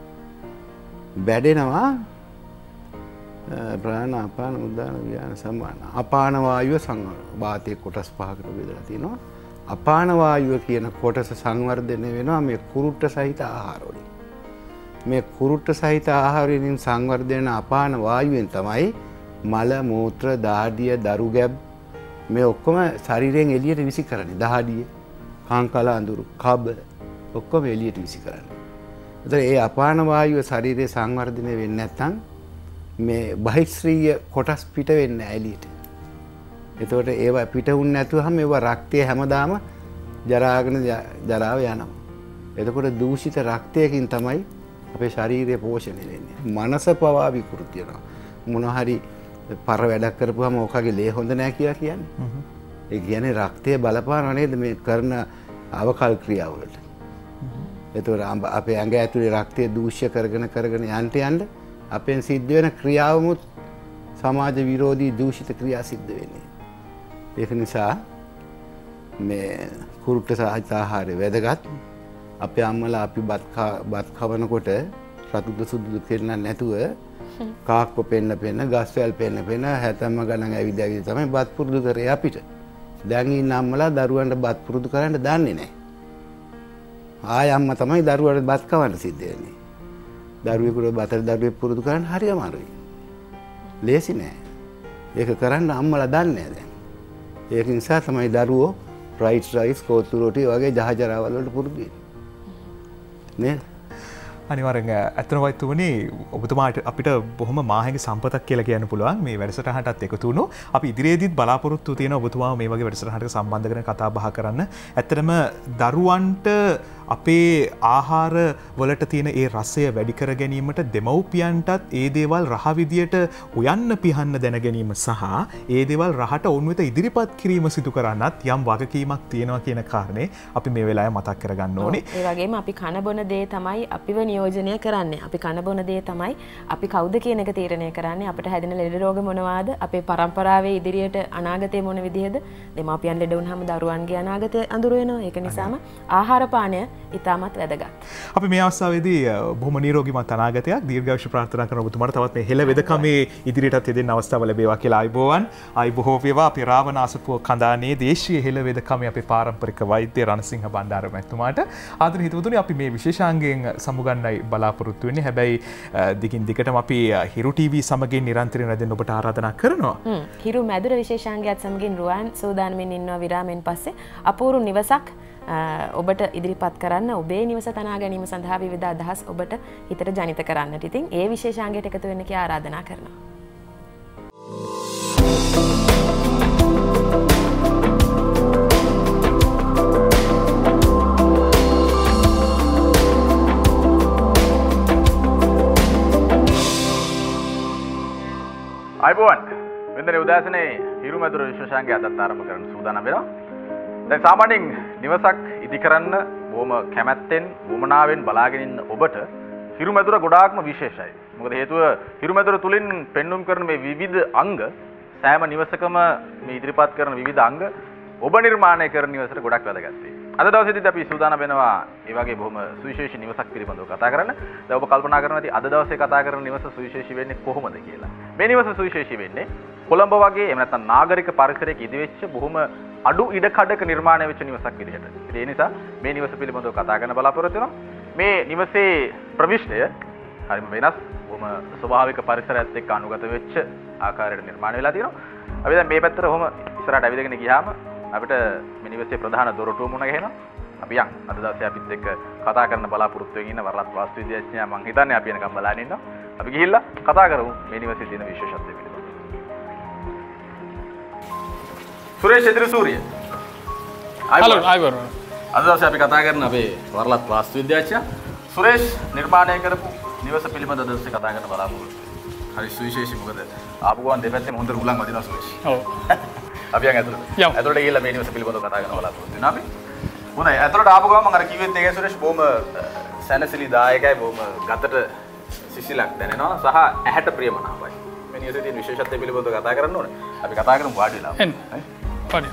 බැඩෙනවා ප්‍රාණ අපාන උදාන ව්‍යාන සම්මාන අපාන වායුව වාතයේ කොටස් 5කට බෙදලා තිනවා අපාන වායුව කියන කොටස සංවර්ධනය වෙනවා මේ කුරුට්ට සහිත ආහාර වලින් මේ කුරුට්ට සහිත ආහාර වලින් සංවර්ධන අපාන වායුවෙන් තමයි මල මූත්‍ර දාඩිය දරු ගැබ් මේ ඔක්කොම ශරීරයෙන් එළියට විසි කරන්නේ දහඩිය කාංකල අඳුරු කබ ඔක්කොම එළියට විසි කරන්නේ. ඒතර ඒ අපාන වායුව ශරීරයේ සංවර්ධනය වෙන්නේ නැත්නම් මේ බහිශ්‍රීය කොටස් පිට වෙන්නේ එළියට. එතකොට ඒවා පිට වුන් නැතුවම ඒවා රක්තය හැමදාම ජරාගෙන ජරාව යනවා. එතකොට දූෂිත රක්තයකින් තමයි අපේ ශරීරය පෝෂණය වෙන්නේ. මනස පවා විකෘති වෙනවා. මොන හරි පර වැඩක් කරපුවාම ඔකගේ ලේ හොඳ නැහැ කියලා කියන්නේ. ඒ කියන්නේ රක්තය බලපානව නේද මේ කරන අවකල් ක්‍රියාවලට. එතකොට අපේ ඇඟ ඇතුලේ රක්තය දූෂ්‍ය කරගෙන යන්න අපෙන් සිද්ධ වෙන ක්‍රියාවමුත් සමාජ විරෝධී දූෂිත ක්‍රියා සිද්ධ වෙන්නේ. ඒක නිසා මේ කුරුට්ට සහිත ආහාරය වැදගත්. අපේ අම්මලා අපි බත් කවනකොට රතුද සුදුදු කෙරෙන්නේ නැතුව කාක්ක පෙන්න ගස්වැල් පෙන්න හැතැම්ම ගණන් ඇවිද තමයි බත් පුරුදු කරේ අපිට. දැන් ඉන්න අම්මලා දරුවන්ට බත් පුරුදු කරන්න දන්නේ නැහැ. ආය අම්මා තමයි දරුවන්ට බත් කවන්න සිද්ධ වෙන්නේ. දරුවෙකුට බතර දරුවෙක් පුරුදු කරන්න හරි අමාරුයි. ලේසි නෑ. ඒක කරන්න අම්මලා දන්නේ නෑ දැන්. ඒක නිසා තමයි දරුවෝ ෆ්‍රයිඩ් රයිස් කෝතු රොටි වගේ ජහජරාවල් වලට පුරුදු වෙන්නේ. නේද? අනිවාර්යෙන් ඇත්තම වයිතුමනි ඔබතුමාට අපිට බොහොම මාහැඟ සම්පතක් කියලා කියන්න පුළුවන් මේ වැඩසටහනටත් එකතු වුණු. අපි ඉදිරියේදීත් බලාපොරොත්තු තියෙන ඔබතුමා මේ වගේ වැඩසටහනකට සම්බන්ධ කරගෙන කතා බහ කරන්න. ඇත්තටම දරුවන්ට අපේ ආහාර වලට තියෙන ඒ රසය වැඩි කර ගැනීමට දෙමව්පියන්ටත් ඒ දේවල් රහ විදියට උයන්න පිහන්න දැන ගැනීම සහ ඒ දේවල් රහට ඔවුන් වෙත ඉදිරිපත් කිරීම සිදු කරන්නත් යම් වගකීමක් තියෙනවා කියන කාරණේ අපි මේ වෙලාවේ මතක් කරගන්න ඕනේ. ඒ වගේම අපි කන බොන දේ තමයි අපිව නියෝජනය කරන්නේ. අපි කන බොන දේ තමයි අපි කවුද කියන එක තීරණය කරන්නේ. අපිට හැදෙන ලෙඩ රෝග මොනවාද? අපේ පරම්පරාවේ ඉදිරියට අනාගතේ මොන විදිහද? දෙමාපියන් ලෙඩ වුණාම දරුවන්ගේ අනාගතය අඳුර වෙනවා. ඒක නිසාම ආහාර පානය ඉතාමත් වැදගත්. අපි මේ අවස්ථාවේදී බොහොම නිරෝගීමත් අනාගතයක් දීර්ඝායුෂ ප්‍රාර්ථනා කරන ඔබතුමාට තවත් මේ හෙළ වෙදකමේ ඉදිරියටත් යෙදෙන්න අවස්ථාව ලැබේවා කියලා ආයුබෝවන්. ආයුබෝව වේවා අපේ රාවණාසපුව කඳානේ දේශීය හෙළ වෙදකමේ අපේ පාරම්පරික වෛද්‍ය රණසිංහ බණ්ඩාර මැතිතුමාට ආදරණීය හිතවතුනි අපි මේ විශේෂාංගයෙන් සමුගන්නයි බලාපොරොත්තු වෙන්නේ. හැබැයි දිගින් දිගටම අපි හිරු ටීවී සමගින් නිරන්තරයෙන් රැඳෙන්න ඔබට ආරාධනා කරනවා. හිරු මැදුර විශේෂාංගයත් සමගින් රුවන් සූදානමින් ඉන්නවා විරාමෙන් පස්සේ අපූර්ව නිවසක් ඔබට ඉදිරිපත් කරන්න ඔබේ නිවස තනා ගැනීම සඳහා විවිධ අදහස් ඔබට හිතට ජනිත කරන්නට. ඉතින් ඒ විශේෂාංගයට එකතු වෙන්න කියලා ආරාධනා කරනවා. අයිබෝන් වෙනදේ උදෑසනේ හිරු මැදුර විශේෂාංගය අදත් ආරම්භ කරන්න සූදානම් වෙනවා. දැන් සාමාන්‍යයෙන් නිවසක් ඉදි කරන්න බොහොම කැමැත්තෙන් වුමනාවෙන් බලාගෙන ඉන්න ඔබට හිරු මැදුර ගොඩාක්ම විශේෂයි. මොකද හේතුව හිරු මැදුර තුලින් පෙන්눔 කරන මේ විවිධ අංග සෑම නිවසකම මේ ඉදිරිපත් කරන විවිධ අංග ඔබ නිර්මාණය කරන නිවසට ගොඩක් වැදගත්. අද දවසේදී අපි සූදානම් වෙනවා ඒ වගේ බොහොම සුවිශේෂී නිවසක් පිළිබඳව කතා කරන්න. දැන් ඔබ කල්පනා කරනවා ඇති අද දවසේ කතා කරන නිවස සුවිශේෂී වෙන්නේ කොහොමද කියලා. මේ නිවස සුවිශේෂී වෙන්නේ කොළඹ වගේ එහෙම නැත්නම් නාගරික පරිසරයක ඉදිවෙච්ච බොහොම අඩු ඉඩකඩක නිර්මාණය වෙච්ච නිවසක් විදිහට. ඒ නිසා මේ නිවස පිළිබඳව කතා කරන්න බලාපොරොත්තු වෙනවා. මේ නිවසේ ප්‍රවිෂ්ඨය හරිම වෙනස්. බොහොම ස්වභාවික පරිසරයත් එක්ක අනුගත වෙච්ච ආකාරයට නිර්මාණය වෙලා තියෙනවා. අපි දැන් මේ පැත්තට ඔහොම ඉස්සරහට ඇවිදගෙන ගියාම අපිට මේ නිවසේ ප්‍රධාන දොරටුව මුණ ගැහෙනවා. අපි යන් අද දවසේ අපිත් එක්ක කතා කරන්න බලාපොරොත්තු වෙමින් ඉන්න වරලත් වාස්තු විද්‍යාඥයා මම හිතන්නේ අපි එනකම් බලන්න ඉන්නවා. අපි ගිහිල්ලා කතා කරමු මේ නිවසේ තියෙන විශේෂත්වය පිළිබඳව. සුරේෂ් එදිරිසූරිය. හලෝ ආයිබෝන්. අද දවසේ අපි කතා කරන අපේ වරලත් වාස්තු විද්‍යාඥයා සුරේෂ් නිර්මාණය කරපු නිවස පිළිබඳව අද දවසේ කතා කරන්න බලාපොරොත්තු වෙනවා. හරි සුවිශේෂී මොකද ආපු ගමන් දෙපැත්තෙම හොඳ රුලන් වදිනවා සුරේෂ්. ඔව්. අපි යන් ඇතුළට. ඇතුළට ගිහිල්ලා මේ නිවස පිළිබඳව කතා කරන්න බලාපොරොත්තු වෙනවා අපි. හොඳයි ඇතුළට ආපු ගමන් මම අර කිව්වෙත් ඒකයි සුරේෂ් බොහොම සැනසිලිදායකයි බොහොම ගතට සිසිලක් දැනෙනවා සහ ඇහැට ප්‍රියමනාපයි. මේ නිවසේ තියෙන විශේෂත්වය පිළිබඳව කතා කරන්න ඕනේ. අපි කතා කරමු වාඩි වෙලා. එන්න. වාඩි.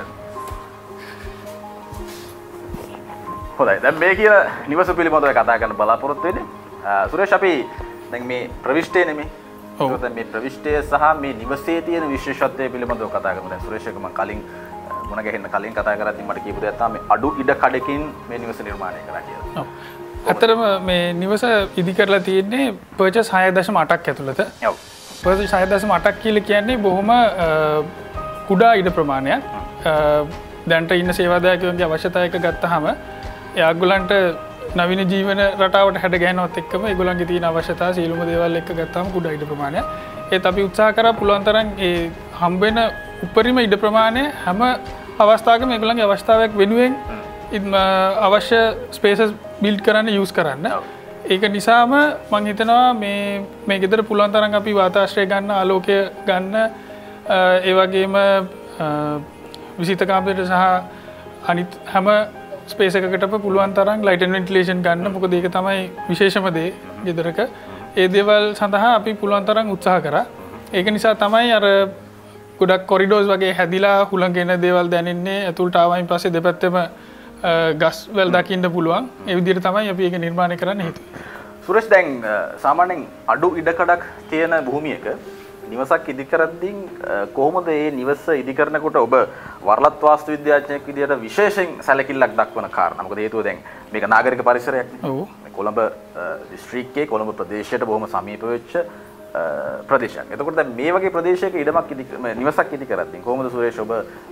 හොඳයි දැන් මේ කියන නිවස පිළිබඳව කතා කරන්න බලාපොරොත්තු වෙන්නේ. සුරේෂ් අපි දැන් මේ ප්‍රවිෂ්ඨය නෙමෙයි. ඔව්. දැන් මේ ප්‍රවිෂ්ඨය සහ මේ නිවසේ තියෙන විශේෂත්වය පිළිබඳව කතා කරමු. දැන් සුරේෂ් එක මම කලින් මුණ ගැහෙන්න කලින් කතා කරද්දී මට කියපු දෙයක් තමයි අඩු ඉඩ කඩකින් මේ නිවස නිර්මාණය කරා කියලා. ඔව්. ඇත්තටම මේ නිවස ඉදි කරලා තියෙන්නේ පර්චස් 6.8ක් ඇතුළත. ඔව්. පර්චස් 6.8ක් කියලා කියන්නේ බොහොම කුඩා ඉඩ ප්‍රමාණයක්. දැන්ට ඉන්න සේවාදායකයන්ගේ අවශ්‍යතාවයක ගත්තාම එයාගොල්ලන්ට නවීන ජීවන රටාවට හැඩ ගැහෙනවත් එක්කම ඒගොල්ලන්ගේ තියෙන අවශ්‍යතාව සියලුම දේවල් එක්ක ගත්තාම කුඩා ඉඩ ප්‍රමාණයක්. ඒත් අපි උත්සාහ කරා පුළුවන් තරම් ඒ හම්බ වෙන උපරිම ඉඩ ප්‍රමාණය හැම අවස්ථාවකම ඒගොල්ලන්ගේ අවශ්‍යතාවයක් වෙනුවෙන් අවශ්‍ය ස්පේසස් බිල්ඩ් කරන්න යූස් කරන්න. ඒක නිසාම මම හිතනවා මේ ගෙදර පුළුවන් තරම් අපි වාතාශ්‍රය ගන්න, ආලෝකය ගන්න, ඒ වගේම විසිත කාමරයට සහ අනිත් හැම ස්පේස් එකකටම පුළුවන් තරම් ලයිට් ඇන්ඩ් වෙන්ටිලේෂන් ගන්න. මොකද ඒක තමයි විශේෂම දේ ගෙදරක. ඒ දේවල් සඳහා අපි පුළුවන් තරම් උත්සාහ කරා. ඒක නිසා තමයි අර ගොඩක් කොරිඩෝස් වගේ හැදිලා හුළඟ එන දේවල් දැනෙන්නේ. ඇතුළට ආවයින් පස්සේ දෙපැත්තෙම ගස් වැල් දකින්න පුළුවන්. ඒ විදිහට තමයි අපි ඒක නිර්මාණය කරන්න හිතුවේ. සුරේෂ් දැන් සාමාන්‍යයෙන් අඩු ඉඩකඩක් තියෙන භූමියක නිවසක් ඉදි කරද්දී කොහොමද මේ නිවස ඉදි කරනකොට ඔබ වරලත් වාස්තු විද්‍යාඥයෙක් විදියට විශේෂයෙන් සැලකිල්ලක් දක්වන කාරණා? මොකද හේතුව දැන් මේක නාගරික පරිසරයක් නේ. ඔව්. කොළඹ දිස්ත්‍රික්කයේ කොළඹ ප්‍රදේශයට බොහොම සමීප වෙච්ච ප්‍රදේශයක්. එතකොට දැන් මේ වගේ ප්‍රදේශයක ඉඩමක් නිවසක් ඉදි කරද්දී කොහොමද සුරේෂ් ඔබ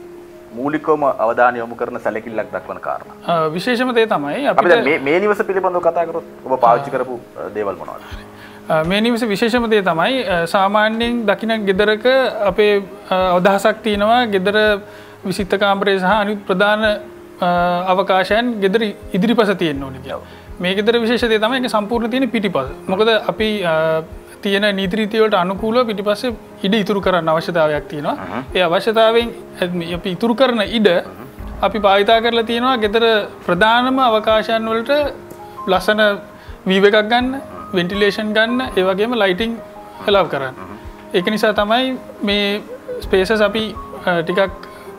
මූලිකවම අවධානය යොමු කරන සැලකිල්ලක් දක්වන කාරණා. විශේෂම දේ තමයි අපිට මේ නිවස පිළිබඳව කතා කරොත් ඔබ පාවිච්චි කරපු දේවල් මොනවද? මේ නිවස විශේෂම දේ තමයි සාමාන්‍යයෙන් දකින්න ගෙදරක අපේ අවදහසක් තියෙනවා ගෙදර විසිත කාමරය සහ අනිත් ප්‍රධාන අවකාශයන් ගෙදර ඉදිරිපස තියෙන්න ඕනේ කියලා. මේ ගෙදර විශේෂ දේ තමයි ඒක සම්පූර්ණ තියෙන පිටිපස. මොකද අපි තියෙන නීති රීති වලට අනුකූලව පිටිපස්සේ ඉඩ ඉතුරු කරන්න අවශ්‍යතාවයක් තියෙනවා. ඒ අවශ්‍යතාවයෙන් අපි ඉතුරු කරන ඉඩ අපි භාවිතා කරලා තියෙනවා ගෙදර ප්‍රධානම අවකාශයන් වලට ලස්සන වීව් එකක් ගන්න, වෙන්ටිලේෂන් ගන්න, ඒ වගේම ලයිටිං ඇලව් කරන්න. ඒක නිසා තමයි මේ ස්පේසස් අපි ටිකක්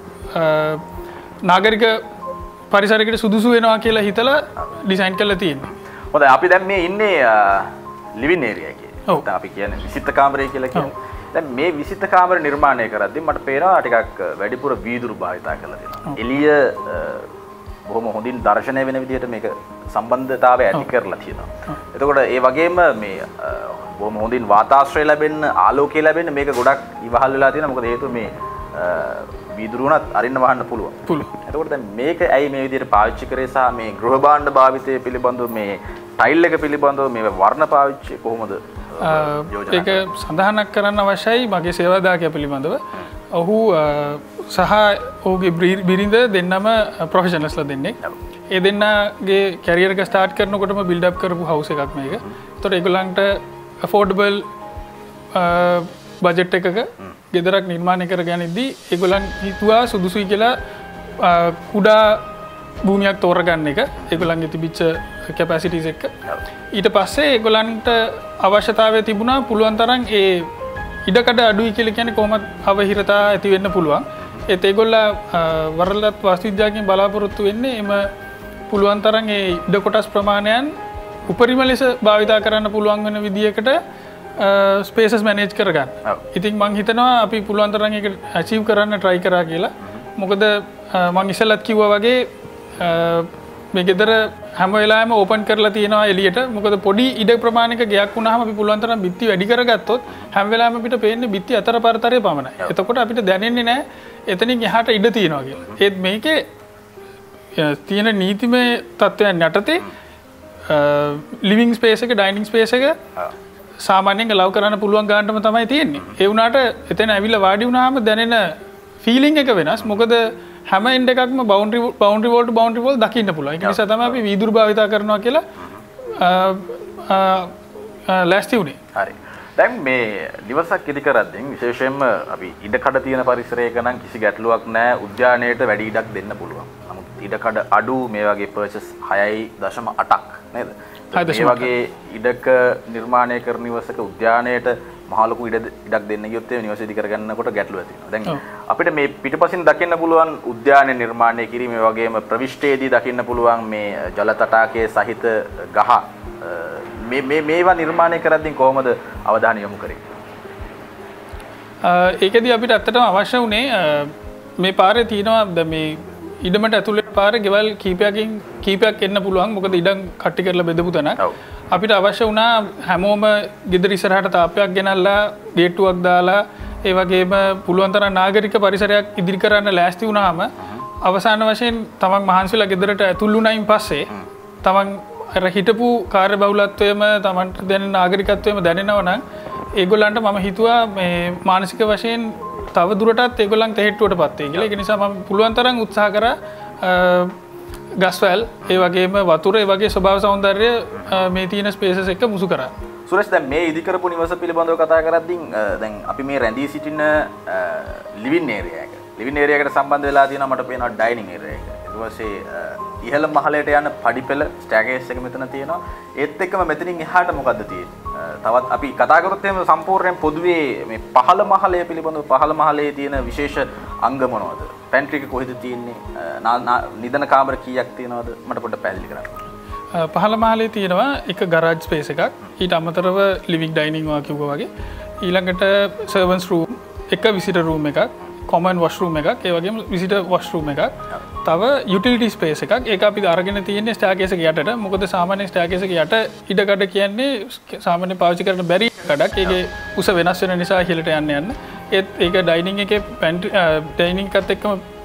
නාගරික පරිසරයකට සුදුසු වෙනවා කියලා හිතලා ඩිසයින් කරලා තියෙනවා. හොඳයි අපි දැන් මේ ඉන්නේ ලිවින් ඒරියා එකේ. අපි කියන්නේ විසිත කාමරය කියලා කියන්නේ. දැන් මේ විසිත කාමර නිර්මාණය කරද්දී මට පේනවා ටිකක් වැඩිපුර වීදුරු භාවිතා කරලා තියෙනවා. එළිය බොහොම හොඳින් දර්ශනය වෙන විදිහට මේක සම්බන්ධතාවය ඇති කරලා තියෙනවා. එතකොට ඒ වගේම මේ බොහොම හොඳින් වාතාශ්‍රය ලැබෙන්න, ආලෝකය ලැබෙන්න මේක ගොඩක් ඉවහල් වෙලා තියෙනවා. මොකද හේතුව මේ වීදුරු උනත් අරින්න වහන්න පුළුවන්. එතකොට දැන් මේක ඇයි මේ විදිහට පාවිච්චි කරේ සහ මේ ගෘහ භාණ්ඩ භාවිතය පිළිබඳව මේ ටයිල් එක පිළිබඳව මේ වර්ණ පාවිච්චි කොහොමද? ඒක සඳහනක් කරන්න අවශ්‍යයි මගේ සේවාදායකයා පිළිබඳව. ඔහු සහ ඔහුගේ බිරිඳ දෙන්නම ප්‍රොෆෙෂනල්ස්ලා දෙන්නෙක්. ඒ දෙන්නගේ කැරියර් එක ස්ටාර්ට් කරනකොටම බිල්ඩ් අප් කරපු හවුස් එකක් මේක. ඒතකොට ඒගොල්ලන්ට affordable බජට් එකක ගෙදරක් නිර්මාණය කරගනිද්දී ඒගොල්ලන් හිතුවා සුදුසුයි කියලා කුඩා භූමියක් තෝරගන්න එක ඒගොල්ලන්ගේ තිබිච්ච කැපැසිටිස් එක්ක. ඊට පස්සේ ඒගොල්ලන්ට අවශ්‍යතාවය තිබුණා පුළුවන් තරම් ඒ ඉඩකඩ අඩුයි කියලා කියන්නේ කොහොමද අවහිරතා ඇති වෙන්න පුළුවන්. ඒත් ඒගොල්ලා වරලත් වාස්තු විද්‍යාවකින් බලාපොරොත්තු වෙන්නේ එම පුළුවන් තරම් ඒ ඉඩ කොටස් ප්‍රමාණයන් උපරිම ලෙස භාවිතා කරන්න පුළුවන් වෙන විදියකට ස්පේසස් මැනේජ් කරගන්න. ඉතින් මං හිතනවා අපි පුළුවන් තරම් ඒක අචීව් කරන්න try කරා කියලා. මොකද මං ඉස්සෙල්ලත් කිව්වා වගේ මේ ගෙදර හැම වෙලාවෙම ඕපන් කරලා තියෙනවා එළියට. මොකද පොඩි ඉඩ ප්‍රමාණයක ගයක් වුණාම අපි පුළුවන් තරම් බිත්ති වැඩි කරගත්තොත් හැම වෙලාවෙම අපිට පේන්නේ බිත්ති අතර පරතරය පමණයි. එතකොට අපිට දැනෙන්නේ නැහැ එතනින් එහාට ඉඩ තියෙනවා කියලා. ඒත් මේකේ තියෙන නීතිමය තත්ත්වයන් යටතේ ලිවිං ස්පේස් එක, ඩයිනිං ස්පේස් එක සාමාන්‍යයෙන් ලව් කරන්න පුළුවන් ගානටම තමයි තියෙන්නේ. ඒ වුණාට එතන ඇවිල්ලා වාඩි වුණාම දැනෙන ෆීලිං එක වෙනස්. මොකද හැම එන්ඩ් එකක්ම boundary wall to boundary wall දකින්න පුළුවන්. ඒක නිසා තමයි අපි වීදුරු භාවිතා කරනවා කියලා ලෑස්ති වුණේ. හරි. දැන් මේ නිවසක් ඉදි කරද්දී විශේෂයෙන්ම අපි ඉඩකඩ තියෙන පරිසරයක නම් කිසි ගැටලුවක් නැහැ. උද්‍යානයට වැඩි ඉඩක් දෙන්න පුළුවන්. නමුත් ඉඩකඩ අඩු මේ වගේ පර්චස් 6.8ක් නේද? මේ වගේ ඉඩක නිර්මාණය කරන නිවසක උද්‍යානයට මහ ලොකු ඉඩක් දෙන්න ගියොත් ඒ නිවස ඉදි කරගන්නකොට ගැටලුවක් තියෙනවා. දැන් අපිට මේ පිටපසින් දකින්න පුළුවන් උද්‍යාන නිර්මාණය කිරීම වගේම ප්‍රවිෂ්ඨයේදී දකින්න පුළුවන් මේ ජල තටාකයේ සහිත ගහ මේවා නිර්මාණය කරද්දී කොහොමද අවධානය යොමු කරේ? ඒකෙදී අපිට ඇත්තටම අවශ්‍ය වුණේ මේ පාරේ තියෙනවා මේ ඉඩමට ඇතුළේ පාරේ ගෙවල් කීපයක් එන්න පුළුවන්. මොකද ඉඩම් කට්ටි කරලා බෙදපු තැනක්. අපිට අවශ්‍ය වුණා හැමෝම ගෙදර ඉස්සරහට තාප්පයක් ගෙනල්ලා ගේට්ටුවක් දාලා ඒ වගේම පුළුවන් තරම් නාගරික පරිසරයක් ඉදිරි කරන්න ලෑස්ති වුණාම අවසාන වශයෙන් තමන් මහන්සිලා ගෙදරට ඇතුල් වුණායින් පස්සේ තමන් අර හිටපු කාර්යබහුලත්වයම තමන්ට දැනෙන නාගරිකත්වයම දැනෙනවා නම් ඒගොල්ලන්ට මම හිතුවා මේ මානසික වශයෙන් තව දුරටත් ඒගොල්ලන් තෙහෙට්ටුවටපත් වෙයි කියලා. ඒක නිසා මම පුළුවන් තරම් උත්සාහ කරා ගස්වැල් ඒ වගේම වතුර ඒ වගේ ස්වභාව සෞන්දර්යය මේ තියෙන ස්පේසස් එක මුසු කරා. සුරේෂ් දැන් මේ ඉදි කරපු නිවස පිළිබඳව කතා කරද්දී දැන් අපි මේ රැඳී සිටින ලිවින් ඒරියා එක. ලිවින් ඒරියා එකට සම්බන්ධ වෙලා තියෙනවා මට පේනවා ඩයිනින් ඒරියා එක. ඊට පස්සේ ඉහළ මහලයට යන පඩිපෙළ ස්ටෑගේස් එක මෙතන තියෙනවා. ඒත් එක්කම මෙතනින් එහාට මොකද්ද තියෙන්නේ? තවත් අපි කතා කරොත් එහෙම සම්පූර්ණයෙන් පොදුවේ මේ පහළ මහලය පිළිබඳව පහළ මහලේ තියෙන විශේෂ අංග මොනවද? පැන්ට්‍රි එක කොහෙද තියෙන්නේ? නිදන කාමර කීයක් තියෙනවද? මට පොඩ්ඩක් පැහැදිලි කරන්න. පහළ මහලේ තියෙනවා එක ගරාජ් ස්පේස් එකක්. ඊට අමතරව ලිවිං ඩයිනිං වා කිව්වා වගේ. ඊළඟට සර්වන්ට්ස් රූම් එක, විසිටර් රූම් එකක්, කොමන් වොෂ්රූම් එකක්, ඒ වගේම විසිටර් වොෂ්රූම් එකක්. තව යුටිලිටි ස්පේස් එකක්. ඒක අපි අරගෙන තියෙන්නේ ස්ටෑර්කේස් එක යටට. මොකද සාමාන්‍ය ස්ටෑර්කේස් එක යට ඉඩකඩ කියන්නේ සාමාන්‍ය පාවිච්චි කරන බැරි කඩක්. ඒකේ උස වෙනස් වෙන නිසා ඉහළට යන්න. ඒක ඩයිනිං එකේ ඩයිනිං එකත් එක්කම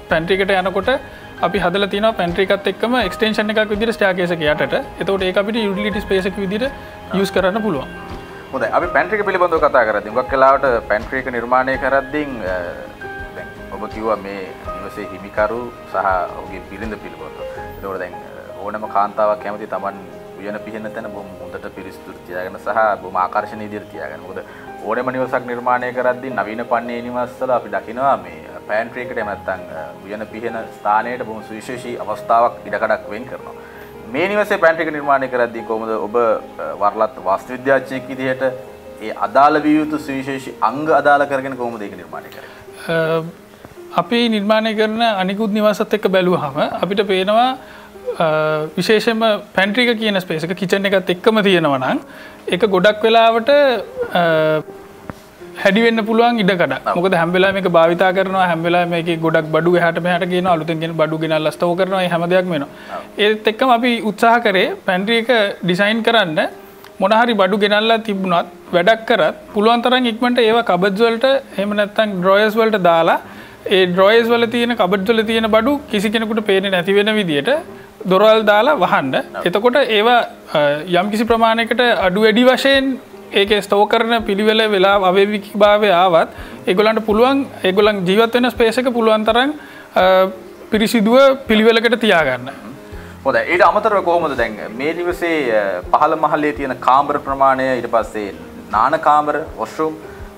පැන්ට්‍රි එකට යනකොට අපි හදලා තියෙනවා පැන්ට්‍රි එකත් එක්කම එක්ස්ටෙන්ෂන් එකක් විදිහට ස්ටෑර්කේස් එක යටට. එතකොට ඒක අපිට යුටිලිටි ස්පේස් එක විදිහට යූස් කරන්න පුළුවන්. හොඳයි. අපි පැන්ට්‍රි එක පිළිබඳව කතා කරද්දී හුඟක් වෙලාවට පැන්ට්‍රි එක නිර්මාණය කරද්දී දැන් ඔබ කිව්වා මේ නිවසේ හිමිකරු සහ ඔහුගේ බිරිඳ පිළිබඳව. ඒකෝර දැන් ඕනෑම කාන්තාවක් කැමති Taman උයන පිහින තැන බොහොම හොඳට පිරිසිදු තියාගන්න සහ බොහොම ආකර්ශනීය විදිහට තියාගන්න. මොකද ඕනෑම නිවසක් නිර්මාණය කරද්දී නවීන පන්නේ නිවස්වල අපි දකිනවා මේ පැන්ට්‍රි එකට එහෙම නැත්නම් උයන පිහින ස්ථානයට බොහොම සුවිශේෂී අවස්ථාවක් ඉඩකඩක් වෙන් කරනවා. මේ නිවසේ පැන්ට්‍රි එක නිර්මාණය කරද්දී කොහොමද ඔබ වරලත් වාස්තු විද්‍යාඥයෙක් විදිහට ඒ අදාළ විය යුතු සුවිශේෂී අංග අදාළ කරගෙන කොහොමද ඒක නිර්මාණය කරන්නේ? අපි නිර්මාණය කරන අනිකුත් නිවාසත් එක්ක බැලුවහම අපිට පේනවා විශේෂයෙන්ම පැන්ට්‍රි එක කියන ස්පේස් එක කිචන් එකත් එක්කම තියෙනවා නම් ඒක ගොඩක් වෙලාවට හැඩි වෙන්න පුළුවන් ඉඩකඩ. මොකද හැම වෙලාවෙම මේක භාවිතා කරනවා, හැම වෙලාවෙම මේකේ ගොඩක් බඩු එහාට මෙහාට ගේනවා, අලුතෙන් ගෙන බඩු ගෙනල්ලා ස්ටෝර් කරනවා, මේ හැම දෙයක්ම වෙනවා. ඒත් එක්කම අපි උත්සාහ කරේ පැන්ට්‍රි එක ඩිසයින් කරන්න මොන හරි බඩු ගෙනල්ලා තිබුණත් වැඩක් කරත් පුළුවන් තරම් ඉක්මනට ඒවා කබඩ්ස් වලට එහෙම නැත්නම් ඩ්‍රොයර්ස් වලට දාලා ඒ ඩ්‍රොයර්ස් වල තියෙන කබඩ්ස් වල තියෙන බඩු කිසි කෙනෙකුට පේන්නේ නැති වෙන විදියට දොරවල් දාලා වහන්න. එතකොට ඒවා යම් කිසි ප්‍රමාණයකට අඩු වැඩි වශයෙන් ඒකේ ස්ටෝර් කරන පිළිවෙල වෙලා අවේවිකභාවය ආවත් ඒගොල්ලන්ට පුළුවන් ඒගොල්ලන් ජීවත් වෙන ස්පේස් එක පුළුවන් තරම් පිරිසිදුව පිළිවෙලකට තියාගන්න. හොඳයි. ඊට අමතරව කොහොමද දැන් මේ නිවසේ පහළ මහලේ තියෙන කාමර ප්‍රමාණය ඊට පස්සේ නාන කාමර වොෂ්රූම්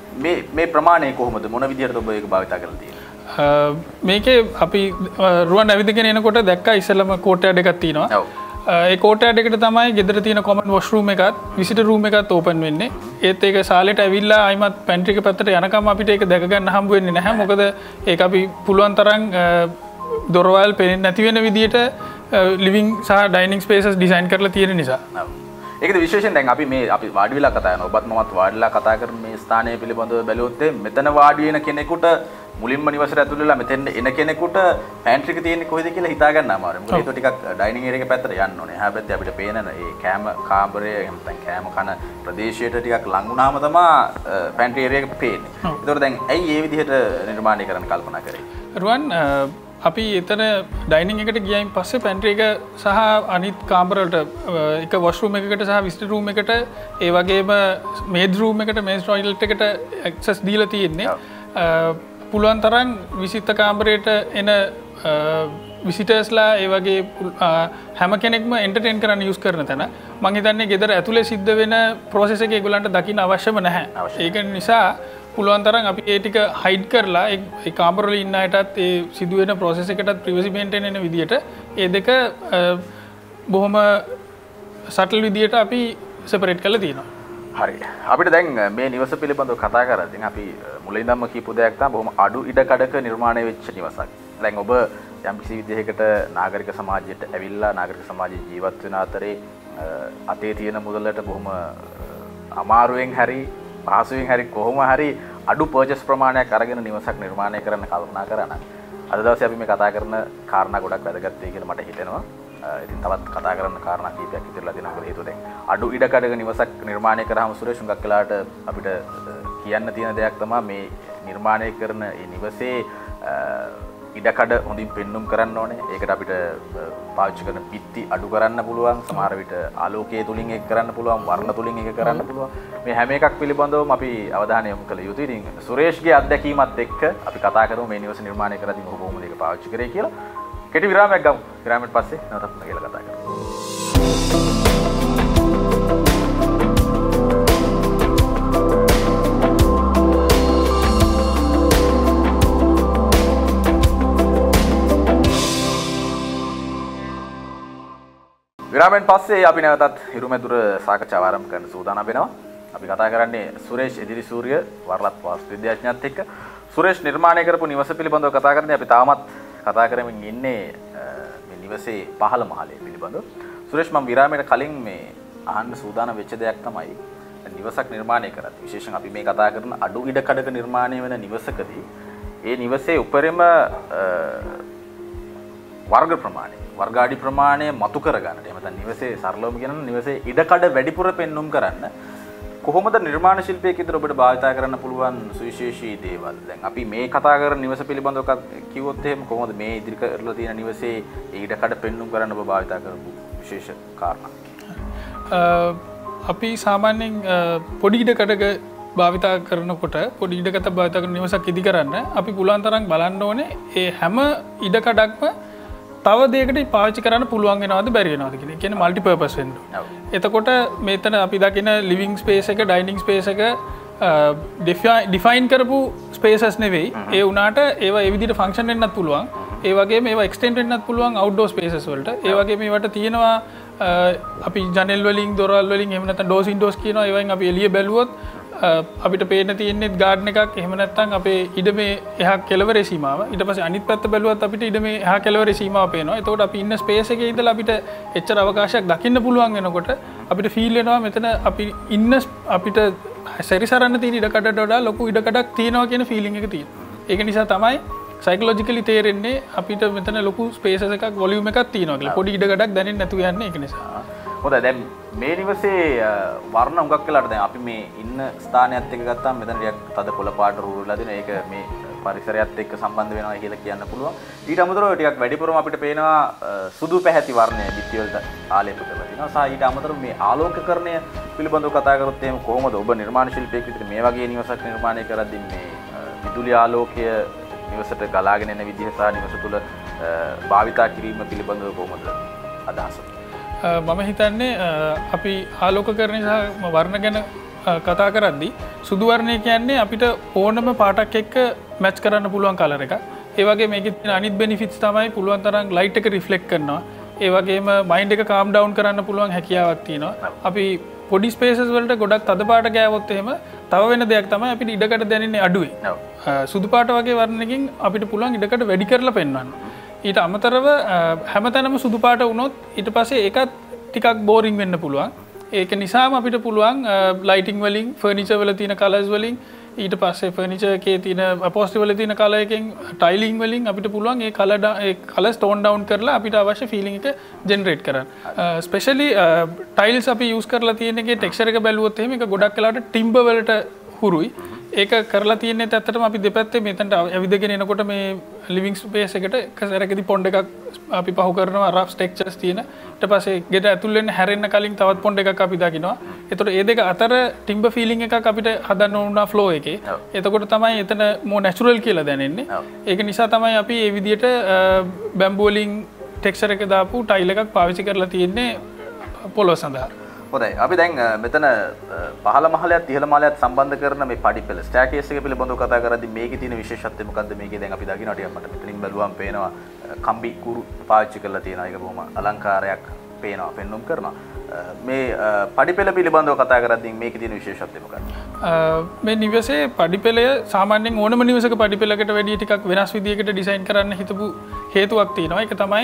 මේ ප්‍රමාණය කොහොමද මොන විදිහටද ඔබ ඒක භාවිතා කරලා තියෙන්නේ? මේකේ අපි රුවන් ඇවිදගෙන එනකොට දැක්කා ඉස්සෙල්ලම කෝට්ටයාඩ් එකක් තියෙනවා. ඔව්. ඒ කෝට්ටයාඩ් එකට තමයි ගෙදර තියෙන කොමන් වොෂ්රූම් එකත් විසිටර් රූම් එකත් ඕපන් වෙන්නේ. ඒත් ඒක සාලෙට ඇවිල්ලා ආයිමත් පැන්ට්‍රි එක පැත්තට යනකම් අපිට ඒක දැක ගන්න හම්බ වෙන්නේ නැහැ. මොකද ඒක අපි පුළුවන් තරම් දොරවල් පේන්නේ නැති වෙන විදිහට ලිවිං සහ ඩයිනිං ස්පේසස් ඩිසයින් කරලා තියෙන නිසා. ඒකද විශේෂයෙන් දැන් අපි වාඩි වෙලා කතා කරනවා. ඔබත් මමත් වාඩිලා කතා කරන මේ ස්ථානය පිළිබඳව බැලුවොත් මෙතන වාඩි වෙන කෙනෙකුට මුලින්ම නිවසට ඇතුල් වෙලා මෙතෙන් එන කෙනෙකුට පැන්ට්‍රි එක තියෙන්නේ කොහෙද කියලා හිතා ගන්න අමාරුයි. මොකද ඒක ටිකක් ඩයිනිං ඒරියා එක පැත්තට යන්න ඕනේ. හැබැයි අපිට පේන මේ කෑම කාමරය එහෙම නැත්නම් කෑම කන ප්‍රදේශයට ටිකක් ලං වුණාම තමයි පැන්ට්‍රි ඒරියා එක පේන්නේ. ඒතකොට දැන් ඇයි මේ විදිහට නිර්මාණය කරන්න කල්පනා කරේ? රුවන් අපි එතන ඩයිනිං එකට ගියයින් පස්සේ පැන්ට්‍රි එක සහ අනිත් කාමරවලට එක වොෂ්රූම් එකකට සහ විසිටර් රූම් එකට ඒ වගේම මේඩ් රූම් එකට මේඩ් ටොයිලට් එකට ඇක්සස් දීලා තියෙන්නේ. පුළුවන් තරම් විසිත කාමරයට එන විසිටර්ස්ලා ඒ වගේ හැම කෙනෙක්ම එන්ටර්ටේන් කරන්න යූස් කරන තැන මම හිතන්නේ ගෙදර ඇතුලේ සිද්ධ වෙන ප්‍රොසෙස් එක ඒගොල්ලන්ට දකින්න අවශ්‍යම නැහැ. ඒක නිසා පුළුවන් තරම් අපි ඒ ටික හයිඩ් කරලා ඒ කාමරවල ඉන්න අයටත් ඒ සිදුවෙන ප්‍රොසෙස් එකටත් ප්‍රිවසි මේන්ටේන් වෙන විදියට ඒ දෙක බොහොම සටල් විදියට අපි සෙපරේට් කරලා තියෙනවා. හරි. අපිට දැන් මේ නිවස පිළිබඳව කතා කරද්දී අපි මුලින්දම කියපු දෙයක් තමයි බොහොම අඩු ඉඩකඩක නිර්මාණය වෙච්ච නිවසක්. දැන් ඔබ යම් කිසි විදිහකට නාගරික සමාජයට ඇවිල්ලා නාගරික සමාජයේ ජීවත් වෙන අතරේ අතේ තියෙන මුදලට බොහොම අමාරුවෙන් හරි පහසුවෙන් හරි කොහොම හරි අඩු පර්චේස් ප්‍රමාණයක් අරගෙන නිවසක් නිර්මාණය කරන්න කල්පනා කරා නම් අද දවසේ අපි මේ කතා කරන කාරණා ගොඩක් වැදගත් වෙයි කියලා මට හිතෙනවා. ඉතින් තවත් කතා කරන්න කාරණා කීපයක් ඉතිරිලා තියෙනවා. මොකද හේතුව දැන් අඩු ඉඩකඩක නිවසක් නිර්මාණය කරාම සුරේෂ් හුඟක් වෙලාවට අපිට කියන්න තියෙන දෙයක් තමයි මේ නිර්මාණය කරන මේ නිවසේ ඉඩකඩ හොඳින් පෙන්눔 කරන්න ඕනේ. ඒකට අපිට පාවිච්චි කරන පිටි අඩු කරන්න පුළුවන්. සමහර විට ආලෝකයේ තුලින් ඒක කරන්න පුළුවන්, වර්ණ තුලින් ඒක කරන්න පුළුවන්. මේ හැම එකක් පිළිබඳවම අපි අවධානය යොමු කළ යුතුයි. ඉතින් සුරේෂ්ගේ අත්දැකීමත් එක්ක අපි කතා කරමු මේ නිවස නිර්මාණය කරද්දී මොහු කොහොමද ඒක පාවිච්චි කරේ කියලා. කෙටි විරාමයක් ගමු. විරාමයෙන් පස්සේ නැවතත් කියලා කතා කරමු. විරාමයෙන් පස්සේ අපි නැවතත් හිරුමැදුර සාකච්ඡාව ආරම්භ කරන්න සූදානම් වෙනවා. අපි කතා කරන්නේ සුරේෂ් එදිරිසූරිය වරලත් වාස්තු විද්‍යාඥයත් එක්ක. සුරේෂ් නිර්මාණය කරපු නිවස පිළිබඳව කතා කරන්නේ අපි තාමත් කතා කරමින් ඉන්නේ මේ නිවසේ පහළ මහලේ පිළිබඳව. සුරේෂ් මම විරාමයට කලින් මේ අහන්න සූදානම් වෙච්ච දෙයක් තමයි නිවසක් නිර්මාණය කරද්දී විශේෂයෙන් අපි මේ කතා කරන අඩු ඉඩකඩක නිර්මාණය වෙන නිවසකදී ඒ නිවසේ උපරිම වර්ග ප්‍රමාණය වර්ගාඩි ප්‍රමාණය මතු කරගන්නට එහෙම නැත්නම් නිවසේ සරලවම කියනවා නිවසේ ඉඩකඩ වැඩිපුර පෙන්눔 කරන්න කොහොමද නිර්මාණ ශිල්පියෙක් විදිහට ඔබට භාවිතා කරන්න පුළුවන් සුවිශේෂී දේවල්? දැන් අපි මේ කතා කරන නිවස පිළිබඳව කිව්වොත් එහෙම කොහොමද මේ ඉදිරි කරලා තියෙන නිවසේ ඊඩකඩ පෙන්눔 කරන්න ඔබ භාවිතා කරපු විශේෂ කාරණා? අපි සාමාන්‍යයෙන් පොඩි ඉඩකඩක භාවිතා කරනකොට පොඩි ඉඩකඩ භාවිතා කරන නිවසක් ඉදි කරන්න අපි පුළුවන් තරම් බලන්න ඕනේ ඒ හැම ඉඩකඩක්ම තව දෙයකට පාවිච්චි කරන්න පුළුවන් වෙනවද බැරි වෙනවද කියන එක. කියන්නේ মাল্টি පර්පස් වෙන්න. එතකොට මෙතන අපි දකින ලිවිං ස්පේස් එක, ඩයිනිං ස්පේස් එක ඩිෆයින් කරපු ස්පේසස් නෙවෙයි. ඒ වුණාට ඒවා ඒ විදිහට ෆන්ක්ෂන් වෙන්නත් පුළුවන්. ඒ වගේම ඒවා එක්ස්ටෙන්ඩ් වෙන්නත් පුළුවන් අවුට්ඩෝර් ස්පේසස් වලට. ඒ වගේම ඒවට තියෙනවා අපි ජනෙල් වලින්, දොරවල් වලින් එහෙම නැත්නම් ඩෝස් වින්ඩෝස් කියනවා. ඒවෙන් අපි එළිය බැලුවොත් අපිට පේන තියෙන්නේ ගාඩන් එකක්. එහෙම නැත්නම් අපේ ඉඩමේ එහා කෙළවරේ සීමාව. ඊට පස්සේ අනිත් පැත්ත බැලුවත් අපිට ඉඩමේ එහා කෙළවරේ සීමාව පේනවා. එතකොට අපි ඉන්න ස්පේස් එකේ ඉඳලා අපිට එච්චර අවකාශයක් දකින්න පුළුවන් වෙනකොට අපිට ෆීල් වෙනවා මෙතන අපි ඉන්න අපිට සැරිසරන්න තියෙන ඉඩකඩට වඩා ලොකු ඉඩකඩක් තියෙනවා කියන ෆීලිං එක තියෙනවා. ඒක නිසා තමයි සයිකොලොජිකලි තේරෙන්නේ අපිට මෙතන ලොකු ස්පේසස් එකක් වොලියුම් එකක් තියෙනවා කියලා. පොඩි ඉඩකඩක් දැනෙන්නේ නැතුව යන්නේ ඒක නිසා. හොඳයි දැන් මේ නිවසේ වර්ණ හුඟක් වෙලාට දැන් අපි මේ ඉන්න ස්ථානයත් එක්ක ගත්තාම මෙතන ටිකක් තද කොළ පාට රුරුලා දෙන ඒක මේ පරිසරයත් එක්ක සම්බන්ධ වෙනවා කියලා කියන්න පුළුවන්. ඊට අමතරව ටිකක් වැඩිපුරම අපිට පේනවා සුදු පැහැති වර්ණය බිත්ති වලට ආලේප කරලා තිනවා. සහ ඊට අමතරව මේ ආලෝකකරණය පිළිබඳව කතා කරොත් එහෙම කොහොමද ඔබ නිර්මාණ ශිල්පියෙක් විදිහට මේ වගේ නිවසක් නිර්මාණය කරද්දී මේ විදුලි ආලෝකය නිවසට ගලාගෙන එන විදිහ සහ නිවස තුළ භාවිතා කිරීම පිළිබඳව කොහොමද අදහස? මම හිතන්නේ අපි ආලෝකකරණය සහ වර්ණ ගැන කතා කරද්දී සුදු වර්ණය කියන්නේ අපිට ඕනම පාටක් එක්ක මැච් කරන්න පුළුවන් කලර් එකක්. ඒ වගේ මේකේ තියෙන අනිත් බෙනිෆිට්ස් තමයි පුළුවන් තරම් ලයිට් එක රිෆ්ලෙක්ට් කරනවා. ඒ වගේම මයින්ඩ් එක කාම් ඩවුන් කරන්න පුළුවන් හැකියාවක් තියෙනවා. අපි පොඩි ස්පේසස් වලට ගොඩක් තද පාට ගෑවොත් එහෙම තව වෙන දෙයක් තමයි අපිට ඉඩකට දැනෙන්නේ අඩුයි. සුදු පාට වගේ වර්ණකින් අපිට පුළුවන් ඉඩකට වැඩි කරලා පෙන්වන්න. ඊට අමතරව හැමතැනම සුදු පාට වුණොත් ඊට පස්සේ ඒකත් ටිකක් බෝරිං වෙන්න පුළුවන්. ඒක නිසාම අපිට පුළුවන් ලයිටිං වලින්, ෆර්නිචර් වල තියෙන කලර්ස් වලින්, ඊට පස්සේ ෆර්නිචර් එකේ තියෙන අපෝස්ටරි වල තියෙන කලර් එකෙන්, ටයිලිං වලින් අපිට පුළුවන් ඒ කලර් ස්ටෝන් ඩවුන් කරලා අපිට අවශ්‍ය ෆීලිං එක ජෙනරේට් කරන්න. ස්පෙෂලි ටයිල්ස් අපි යූස් කරලා තියෙන එකේ ටෙක්ස්චර් එක බැලුවොත් එහෙම ඒක ගොඩක් වෙලාවට ටිම්බර් වලට හුරුයි. ඒක කරලා තියෙන්නේ ඇත්තටම අපි දෙපැත්තේ මෙතනට ඇවිදගෙන එනකොට මේ ලිවිං ස්පේස් එකට එක සැරකදී පොන්ඩ් එකක් අපි පහු කරනවා රෆ් ටෙක්ස්චර්ස් තියෙන. ඊට පස්සේ ගෙට ඇතුල් වෙන්න හැරෙන්න කලින් තවත් පොන්ඩ් එකක් අපි දකිනවා. එතකොට ඒ දෙක අතර ටිම්බර් ෆීලිං එකක් අපිට හදන්න ඕන ෆ්ලෝ එකේ. එතකොට තමයි එතන more natural කියලා දැනෙන්නේ. ඒක නිසා තමයි අපි මේ විදිහට බැම්බු වලින් ටෙක්ස්චර් එක දාපු ටයිල් එකක් පාවිච්චි කරලා තියෙන්නේ පොළොව සඳහා. හොඳයි. අපි දැන් මෙතන පහළ මහලයත් ඉහළ මහලයත් සම්බන්ධ කරන මේ පඩිපෙළ ස්ටෑර්කේස් එක පිළිබඳව කතා කරද්දී මේකේ තියෙන විශේෂත්වය මොකද්ද? මේකේ දැන් අපි දකිනවා ටිකක් මට මෙතනින් බැලුවම පේනවා කම්බි කුරු පාවිච්චි කරලා තියෙනවා. ඒක බොහොම අලංකාරයක් පේනවා, පෙන්눔 කරනවා. මේ පඩිපෙළ පිළිබඳව කතා කරද්දී මේකේ තියෙන විශේෂත්වය මොකක්ද? මේ නිවසේ පඩිපෙළය සාමාන්‍යයෙන් ඕනම නිවසක පඩිපෙළකට වැඩිය ටිකක් වෙනස් විදියකට ඩිසයින් කරන්න හිතපු හේතුවක් තියෙනවා. ඒක තමයි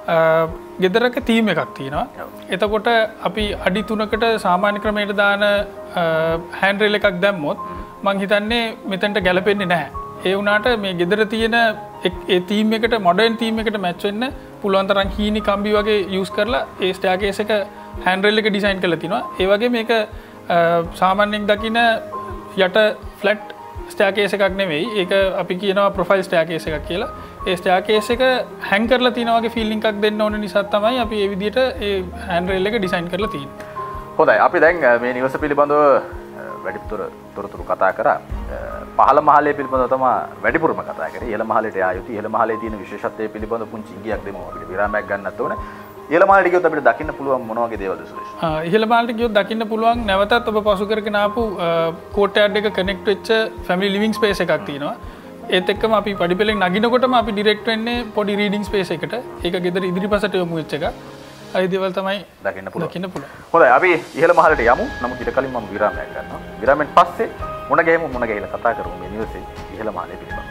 ගෙදරක තීම් එකක් තියෙනවා. එතකොට අපි අඩි 3කට සාමාන්‍ය ක්‍රමයට දාන හෑන්ඩ් රේල් එකක් දැම්මොත් මං හිතන්නේ මෙතනට ගැලපෙන්නේ නැහැ. ඒ වුණාට මේ ගෙදර තියෙන ඒ තීම් එකට, මොඩර්න් තීම් එකට මැච් වෙන්න පුළුවන් තරම් හීනි කම්බි වගේ යූස් කරලා ඒ ස්ටෑර්කේස් එක හෑන්ඩ් රේල් එක ඩිසයින් කරලා තිනවා. ඒ වගේ මේක සාමාන්‍යයෙන් දකින යට ෆ්ලැට් ස්ටෑර්කේස් එකක් නෙවෙයි. ඒක අපි කියනවා ප්‍රොෆයිල් ස්ටෑර්කේස් එකක් කියලා. ඒ ස්ටෑර්කේස් එක හැංග් කරලා තියනා වගේ ෆීලිං එකක් දෙන්න ඕන නිසා තමයි අපි මේ විදිහට ඒ හෑන්ඩ් රේල් එක ඩිසයින් කරලා තියෙන්නේ. හොඳයි. අපි දැන් මේ නිවස පිළිබඳව වැඩිපුර තොරතුරු කතා කරා. පහළ මහලේ පිළිබඳව තමයි වැඩිපුරම කතා කරේ. ඉහළ මහලේට ආ යුතු ඉහළ මහලේ තියෙන විශේෂත්වය පිළිබඳව පුංචි ඉඟියක් දෙමු. අපිට විරාමයක් ගන්නත් ඕනේ. ඉහළ මහලට ගියොත් අපිට දකින්න පුළුවන් මොන වගේ දේවල්ද සුරේෂ්? ඉහළ මහලට ගියොත් දකින්න පුළුවන් නැවතත් ඔබ පසු කරගෙන ආපු කෝට්යාඩ් එක කනෙක්ට් වෙච්ච ෆැමිලි ලිවිං ස්පේස් එකක් තියෙනවා. ඒත් එක්කම අපි පඩිපෙළෙන් නගිනකොටම අපි ඩිරෙක්ට් වෙන්නේ පොඩි රීඩිං ස්පේස් එකට. ඒක ගෙදර ඉදිරිපසට යොමු වෙච්ච එකක්. ඒ දේවල් තමයි දකින්න පුළුවන්. හොඳයි අපි ඉහළ මහලට යමු. නමුත් ඊට කලින් මම විරාමයක් ගන්නවා. විරාමෙන් පස්සේ මුණ ගැහෙමු, මුණ ගැහිලා කතා කරමු මේ නිවසේ ඉහළ මහලේ පිළිබඳව.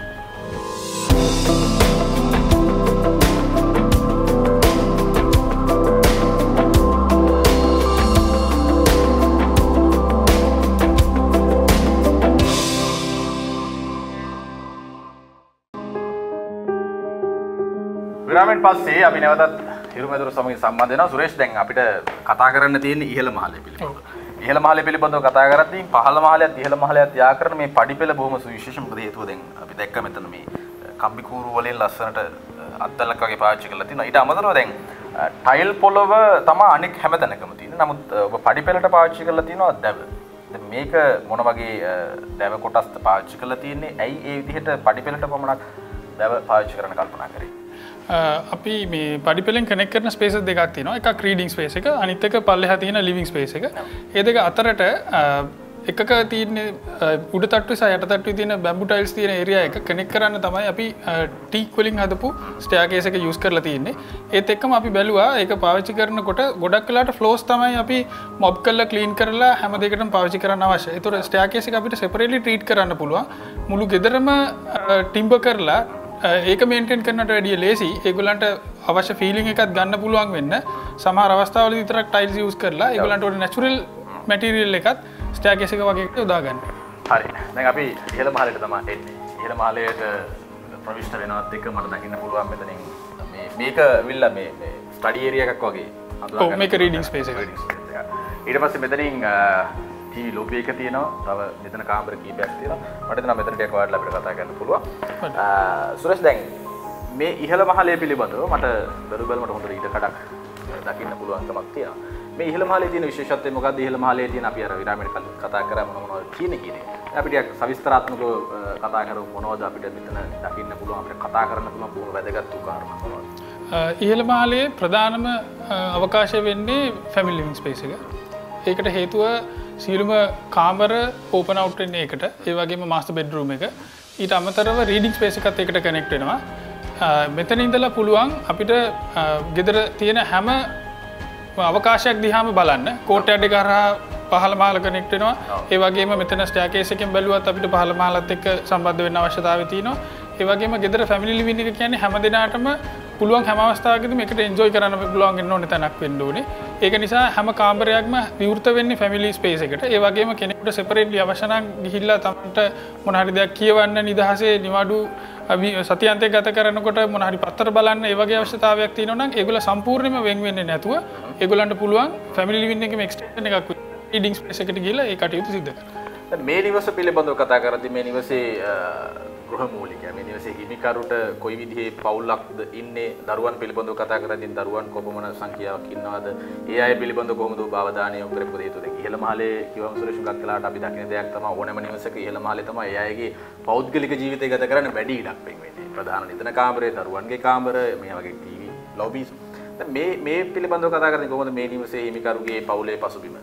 විරාමෙන් පස්සේ අපි නැවතත් හිරුමැදුර සමග සම්බන්ධ වෙනවා. සුරේෂ් දැන් අපිට කතා කරන්න තියෙන්නේ ඉහළ මහලේ පිළිබඳව. ඉහළ මහලේ පිළිබඳව කතා කරද්දී පහළ මහලයත් ඉහළ මහලයත් යා කරන මේ පඩිපෙළ බොහොම සුවිශේෂ. මොකද හේතුව දැන් අපි දැක්ක මෙතන මේ කම්බි කූරු වලින් ලස්සනට අත්දලක් වගේ පාවිච්චි කරලා තියෙනවා. ඊට අමතරව දැන් ටයිල් පොළව තමයි අනෙක් හැම තැනකම තියෙන්නේ. නමුත් ඔබ පඩිපෙළට පාවිච්චි කරලා තියෙනවා දැව. දැන් මේක මොන වගේ දැව කොටස්ද පාවිච්චි කරලා තියෙන්නේ? ඇයි ඒ විදිහට පඩිපෙළට පමණක් දැව පාවිච්චි කරන්න කල්පනා කරේ? අපි මේ පඩිපෙළෙන් කනෙක්ට් කරන ස්පේසස් දෙකක් තියෙනවා. එකක් රීඩින් ස්පේස් එක, අනිත් එක පල්ලෙහා තියෙන ලිවිං ස්පේස් එක. ඒ දෙක අතරට එකක තියෙන උඩ තට්ටුවේ සහ යට තට්ටුවේ තියෙන බැම්බු ටයිල්ස් තියෙන ඒරියා එක කනෙක්ට් කරන්න තමයි අපි ටීක් වලින් හදපු ස්ටෙයාකේස් එක යූස් කරලා තියෙන්නේ. ඒත් එක්කම අපි බැලුවා ඒක පාවිච්චි කරනකොට ගොඩක් වෙලාට ෆ්ලෝස් තමයි අපි මොබ් කරලා ක්ලීන් කරලා හැම දෙයකටම පාවිච්චි කරන්න අවශ්‍යයි. ඒතකොට ස්ටෙයාකේස් එක අපිට සෙපරේට්ලි ට්‍රීට් කරන්න පුළුවන්. මුළු ගෙදරම ටිම්බර් කරලා ඒක මේන්ටේන් කරන්නට වැඩිය ලේසි. ඒගොල්ලන්ට අවශ්‍ය ෆීලිං එකක් ගන්න පුළුවන් වෙන්න සමහර අවස්ථාවලදී විතරක් ටයිල්ස් යූස් කරලා ඒගොල්ලන්ට ඕනේ නැචරල් මැටීරියල් එකත් ස්ටෙයාකේස් එක වගේ එකට යොදා ගන්න. හරි. දැන් අපි ඉහළ මහලට තමයි එන්නේ. ඉහළ මහලයට ප්‍රවිෂ්ඨ වෙනවත් එක මට දකින්න පුළුවන් මෙතනින් මේක විල්ලා මේ ස්ටඩි ඒරියා එකක් වගේ හඳුනා ගන්න. ඔව් මේක රීඩින් ස්පේස් එක. ඊට පස්සේ මෙතනින් ටීවී ලොබි එක තියෙනවා. තව මෙතන කාමර කීපයක් තියෙනවා. මට හිතෙනවා මෙතනට එක වාඩිලා අපිට කතා කරන්න පුළුවන්. සුරේෂ් දැන් මේ ඉහළ මහලේ පිළිබඳව මට බැලුවල්මට හොඳට ඊට කඩක් දකින්න පුළුවන්කමක් තියෙනවා. මේ ඉහළ මහලේ තියෙන විශේෂත්වය මොකක්ද? ඉහළ මහලේ තියෙන අපි අර විරාමයට කතා කරා මොනවද කියන්නේ කියන එක. අපි ටිකක් සවිස්තරාත්මකව කතා කරමු මොනවද අපිට මෙතන දකින්න පුළුවන් අපිට කතා කරන්න පුළුවන් බොහොම වැදගත් කාරණා මොනවද? ඉහළ මහලේ ප්‍රධානම අවකාශය වෙන්නේ ෆැමිලි ලිවිං ස්පේස් එක. ඒකට හේතුව සියලුම කාමර ඕපන් අවුට් වෙන්නේ ඒකට. ඒ වගේම මාස්ටර් බෙඩ්රූම් එක. ඊට අමතරව රීඩින් ස්පේස් එකත් ඒකට කනෙක්ට් වෙනවා. මෙතන ඉඳලා පුළුවන් අපිට ගෙදර තියෙන හැම අවකාශයක් දිහාම බලන්න. කෝට්ටයඩ් එක හරහා පහළ මහල කනෙක්ට් වෙනවා. ඒ වගේම මෙතන ස්ටෙයාකේස් එකෙන් බැලුවත් අපිට පහළ මහලත් එක්ක සම්බන්ධ වෙන්න අවශ්‍යතාවය තියෙනවා. ඒ වගේම ගෙදර ෆැමිලි ලිවිං එක කියන්නේ හැම දිනකටම පුළුවන් හැම අවස්ථාවකදීම එකට එන්ජොයි කරන්න පුළුවන් වෙන්න ඕනේ තැනක් වෙන්න ඕනේ. ඒක නිසා හැම කාමරයක්ම විවෘත වෙන්නේ ෆැමිලි ස්පේස් එකට. ඒ වගේම කෙනෙකුට සෙපරේට්ලි අවශ්‍ය නම් ගිහිල්ලා තමන්ට මොන හරි දෙයක් කියවන්න නිදහසේ නිවාඩු සතියන්තය ගත කරනකොට මොන හරි පත්තර බලන්න ඒ වගේ අවශ්‍යතාවයක් තියෙනවා නම් ඒගොල්ලෝ සම්පූර්ණයෙන්ම වෙන් වෙන්නේ නැතුව ඒගොල්ලන්ට පුළුවන් ෆැමිලි ලිවිං එකේම එක්ස්ටෙන්ෂන් එකක් රීඩින් ස්පේස් එකට ගිහිල්ලා ඒ කටයුතු සිදු කරන්න. දැන් මේ නිවස පිළිබඳව කතා කරද්දී මේ නිවසේ ගෘහ මූලිකය මේ නිවසේ හිමිකරුට කොයි විදිහේ පවුලක්ද ඉන්නේ දරුවන් පිළිබඳව කතා කරද්දී දරුවන් කොපමණ සංඛ්‍යාවක් ඉන්නවද ඒ අය පිළිබඳව කොහොමද ඔබ අවධානය යොමු කරපු දේ තුද ඉහළ මහලේ කිව්වම සුරේෂ් ගත් කලාට අපි දකින දෙයක් තමයි ඕනෑම නිවසක ඉහළ මහලේ තමයි ඒ අයගේ පෞද්ගලික ජීවිතය ගත කරන්න වැඩි ඉඩක් වෙන්නේ ප්‍රධාන නිතන කාමරේ දරුවන්ගේ කාමර මේ වගේ ටීවී ලොබිස් මේ පිළිබඳව කතා කරන්නේ කොහොමද මේ නිවසේ හිමිකරුගේ පවුලේ පසුබිම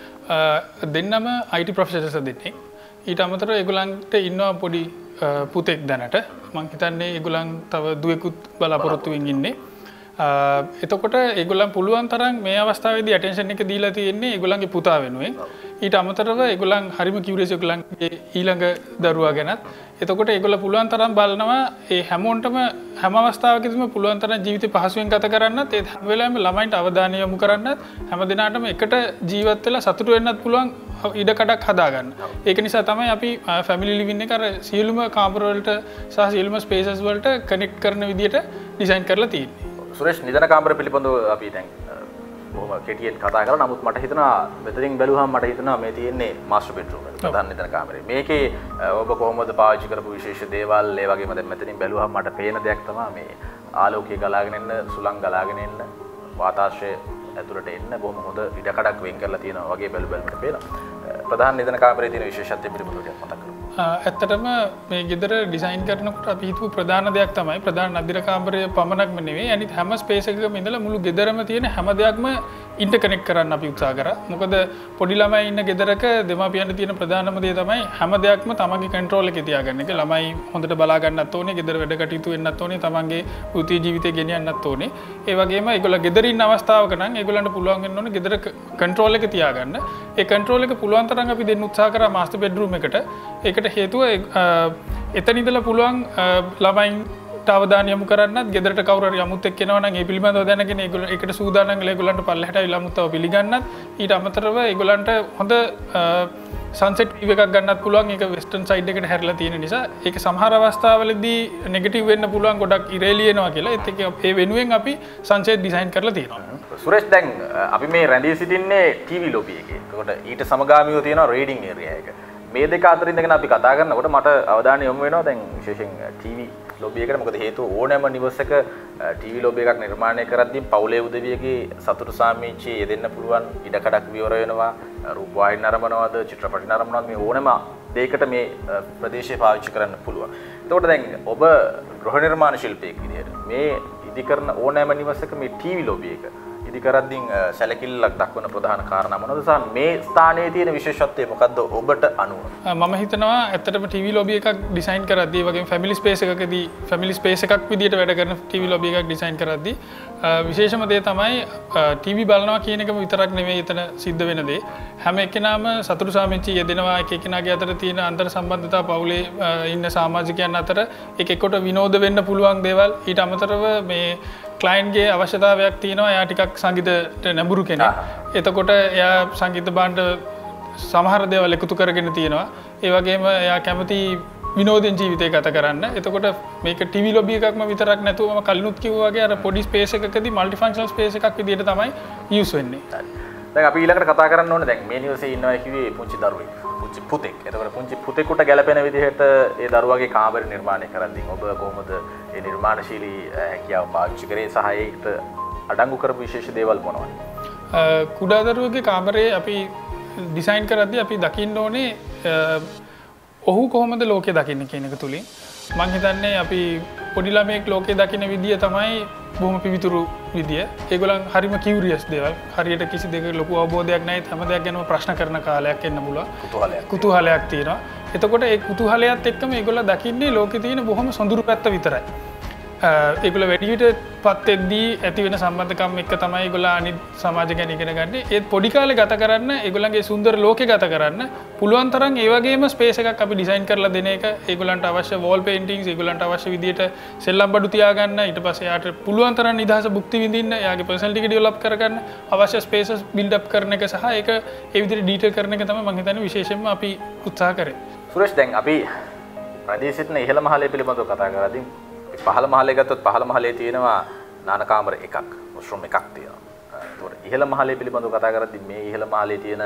දෙන්නම IT ප්‍රොෆෙසර්ස් දෙන්නේ ඊට අමතරව ඒගොල්ලන්ට ඉන්නවා පොඩි පුතෙක් දැනට මං හිතන්නේ ඒගොල්ලන් තව දුවෙකුත් බලාපොරොත්තුවෙන් ඉන්නේ එතකොට ඒගොල්ලන් පුළුවන් තරම් මේ අවස්ථාවේදී ඇටෙන්ෂන් එක දීලා තියෙන්නේ ඒගොල්ලන්ගේ පුතා වෙනුවෙන් ඊට අමතරව ඒගොල්ලන් හරිම කියුරියස් ඒගොල්ලන්ගේ ඊළඟ දරුවා ගැනත් එතකොට ඒගොල්ලෝ පුළුවන් තරම් බලනවා ඒ හැමෝන්ටම හැම අවස්ථාවකදීම පුළුවන් තරම් ජීවිතේ පහසුවෙන් ගත කරන්නත් ඒ හැම වෙලාවෙම ළමයින්ට අවධානය යොමු කරන්නත් හැම දිනාටම එකට ජීවත් වෙලා සතුටු වෙන්නත් පුළුවන් ඉඩකඩක් හදාගන්න. ඒක නිසා තමයි අපි ෆැමිලි ලිවිං එක අර සියලුම කාමර වලට සහ සියලුම ස්පේසස් වලට කනෙක්ට් කරන විදිහට ඩිසයින් කරලා තියෙන්නේ. සුරේෂ් නිදන කාමර පිළිබඳව අපි දැන් බොහොම කෙටියෙන් කතා කරලා නමුත් මට හිතෙනවා මෙතනින් බැලුවහම මට හිතෙනවා මේ තියෙන්නේ මාස්ටර් බෙඩ්රූම් එක. ප්‍රධාන නිදන කාමරේ. මේකේ ඔබ කොහොමද පාවිච්චි කරපු විශේෂ දේවල් ඒ වගේම දැන් මෙතනින් බැලුවහම මට පේන දෙයක් තමයි මේ ආලෝකය ගලාගෙන එන්න සුළං ගලාගෙන එන්න වාතාශ්‍රය ඇතුළට එන්න බොහොම හොඳ ඉඩකඩක් වෙන් කරලා තියෙනවා වගේ බැලුවල්මට පේනවා. ප්‍රධාන නිදන කාමරේ තියෙන විශේෂත්වය පිළිබඳව මතක් කරමු. ඇත්තටම මේ ගෙදර ඩිසයින් කරනකොට අපි හිතුව ප්‍රධාන දෙයක් තමයි ප්‍රධාන නදිර කාමරය පමණක්ම නෙවෙයි අනිත් හැම ස්පේස් එකකම ඉඳලා මුළු ගෙදරම තියෙන හැම දෙයක්ම ඉන්ටර්කනෙක්ට් කරන්න අපි උත්සාහ කරා. මොකද පොඩි ළමයි ඉන්න ගෙදරක දෙමාපියන්ට තියෙන ප්‍රධානම දේ තමයි හැම දෙයක්ම තමන්ගේ කන්ට්‍රෝල් එකේ තියාගන්න එක. ළමයි හොඳට බලා ගන්නත් ඕනේ, ගෙදර වැඩ කටයුතු වෙන්නත් ඕනේ, තමන්ගේ වෘත්ති ජීවිතය ගෙනියන්නත් ඕනේ. ඒ වගේම ඒගොල්ලෝ ගෙදර ඉන්න අවස්ථාවක නම් ඒගොල්ලන්ට පුළුවන් වෙන්න ඕනේ ගෙදර කන්ට්‍රෝල් එක තියාගන්න. ඒ කන්ට්‍රෝල් එක පුළුවන් තරම් අපි දෙන්න උත්සාහ කරා මාස්ටර් බෙඩ්රූම් එකට. ඒකට හේතුව එතන ඉඳලා පුළුවන් ළමයින්ට අවධානය යොමු කරන්නත් ගෙදරට කවුරු හරි යමුත් එක්ක එනවා නම් ඒ පිළිබඳව දැනගෙන ඒගොල්ලෝ ඒකට සූදානම් වෙලා ඒගොල්ලන්ට පල්ලෙහාට අවිලා යමුත්ව පිළිගන්නත් ඊට අමතරව ඒගොල්ලන්ට හොඳ සන්සෙට් වීව් එකක් ගන්නත් පුළුවන්. ඒක වෙස්ටර්න් සයිඩ් එකට හැරිලා තියෙන නිසා ඒක සමහර අවස්ථාවලදී නෙගටිව් වෙන්න පුළුවන් ගොඩක් ඉරේලියනවා කියලා. ඒත් ඒ වෙනුවෙන් අපි සන්සෙට් ඩිසයින් කරලා තියෙනවා. සුරේෂ් දැන් අපි මේ රැඳී සිටින්නේ ටීවී ලොබි එකේ. ඒකට ඊට සමගාමීව තියෙනවා රීඩින් ඒරියා එක. මේ දෙක අතර ඉඳගෙන අපි කතා කරනකොට මට අවධානය යොමු වෙනවා දැන් විශේෂයෙන් ටීවී ලොබි එකට. මොකද හේතුව ඕනෑම නිවසක ටීවී ලොබි එකක් නිර්මාණය කරද්දී පවුලේ උදවියගේ සතුටු සාමිච්චියේ යෙදෙන්න පුළුවන් ඉඩකඩක් විවර වෙනවා. රූපවාහිනී නරඹනවාද චිත්‍රපටි නරඹනවාද මේ ඕනෑම දෙයකට මේ ප්‍රදේශය පාවිච්චි කරන්න පුළුවන්. එතකොට දැන් ඔබ ගෘහ නිර්මාණ ශිල්පියෙක් විදියට මේ ඉදි කරන ඕනෑම නිවසක මේ ටීවී ලොබි එක ඉදි කරද්දී සැලකිල්ලක් දක්වන ප්‍රධාන කාරණා මොනවද? සහ මේ ස්ථානයේ තියෙන විශේෂත්වය මොකද්ද ඔබට අනුව? මම හිතනවා ඇත්තටම ටීවී ලොබි එකක් ඩිසයින් කරද්දී වගේම ෆැමිලි ස්පේස් එකකදී ෆැමිලි ස්පේස් එකක් විදියට වැඩ කරන ටීවී ලොබි එකක් ඩිසයින් කරද්දී විශේෂම දේ තමයි ටීවී බලනවා කියන එකම විතරක් නෙවෙයි එතන සිද්ධ වෙන දේ. හැම එක්කෙනාම සතුටු සාමිච්චිය යෙදෙනවා. එක එක්කෙනාගේ අතර තියෙන අන්තර් සම්බන්ධතා පවුලේ ඉන්න සමාජිකයන් අතර එක එක්කට විනෝද වෙන්න පුළුවන් දේවල්. ඊට අමතරව මේ ක්ලයින්ට්ගේ අවශ්‍යතාවයක් තියෙනවා. එයා ටිකක් සංගීතයට නැඹුරු කෙනෙක්. එතකොට එයා සංගීත භාණ්ඩ සමහර දේවල් එකතු කරගෙන තියෙනවා. ඒ වගේම එයා කැමති විනෝදෙන් ජීවිතය ගත කරන්න. එතකොට මේක ටීවී ලොබි එකක්ම විතරක් නැතුව මම කලිනුත් කිව්වා වගේ අර පොඩි ස්පේස් එකකදී মালටි ෆන්ක්ෂනල් ස්පේස් එකක් විදියට තමයි යූස් වෙන්නේ. දැන් අපි ඊළඟට කතා කරන්න ඕනේ දැන් මේ නිවසේ ඉන්නවා කිව්වේ පුංචි දරුවෙක්. පුංචි පුතෙක්. එතකොට පුංචි පුතෙකුට ගැලපෙන විදිහට ඒ දරුවාගේ කාමර නිර්මාණය කරද්දී ඔබ කොහොමද මේ නිර්මාණශීලී හැකියාව පාවිච්චි කරේ සහ ඒකට අඩංගු කරපු විශේෂ දේවල් මොනවද? කුඩා දරුවෙකුගේ කාමරේ අපි ඩිසයින් කරද්දී අපි දකින්න ඕනේ ඔහු කොහොමද ලෝකෙ දකින්නේ කියන එක තුලින්. මම හිතන්නේ අපි පොඩි ළමයෙක් ලෝකෙ දකින්න විදිය තමයි බොහොම පිවිතුරු විදිය. ඒගොල්ලන් හරිම කියුරියස් දේවල්. හරියට කිසි දෙයක ලොකු අවබෝධයක් නැති හැම දෙයක් ගැනම ප්‍රශ්න කරන කාලයක් එන්න පුළුවන්. කුතුහලයක් තියෙනවා. එතකොට ඒ කුතුහලයත් එක්කම ඒගොල්ලෝ දකින්නේ ලෝකෙ තියෙන බොහොම සොඳුරු පැත්ත විතරයි. ඒගොල්ලෝ වැඩිහිට පත් එක්දී ඇති වෙන සම්බන්ධකම් එක්ක තමයි ඒගොල්ලෝ අනිත් සමාජ ගැන ඉගෙන ගන්න. ඒත් පොඩි කාලේ ගත කරන්න ඒගොල්ලන්ගේ සුන්දර ලෝකේ ගත කරන්න පුළුවන් තරම් ඒ වගේම ස්පේස් එකක් අපි ඩිසයින් කරලා දෙන එක. ඒගොල්ලන්ට අවශ්‍ය වෝල් පේන්ටින්ග්ස් ඒගොල්ලන්ට අවශ්‍ය විදියට සෙල්ලම් බඩු තියාගන්න. ඊට පස්සේ යාට පුළුවන් තරම් නිදහස භුක්ති විඳින්න, යාගේ පර්සනැලිටි එක ඩෙවලොප් කරගන්න අවශ්‍ය ස්පේසස් බිල්ඩ් අප් කරන එක සහ ඒක ඒ විදිහට ඩීටේල් කරන එක තමයි මම හිතන්නේ විශේෂයෙන්ම අපි උත්සාහ කරේ. සුරේෂ් දැන් අපි ප්‍රදේශ සිටින ඉහළ මහලේ පිළිබඳව කතා කරද්දී පහළ මහලේ ගත්තොත් පහළ මහලේ තියෙනවා නාන කාමර එකක්, වොෂ්රූම් එකක් තියෙනවා. ඒතකොට ඉහළ මහලේ පිළිබඳව කතා කරද්දී මේ ඉහළ මහලේ තියෙන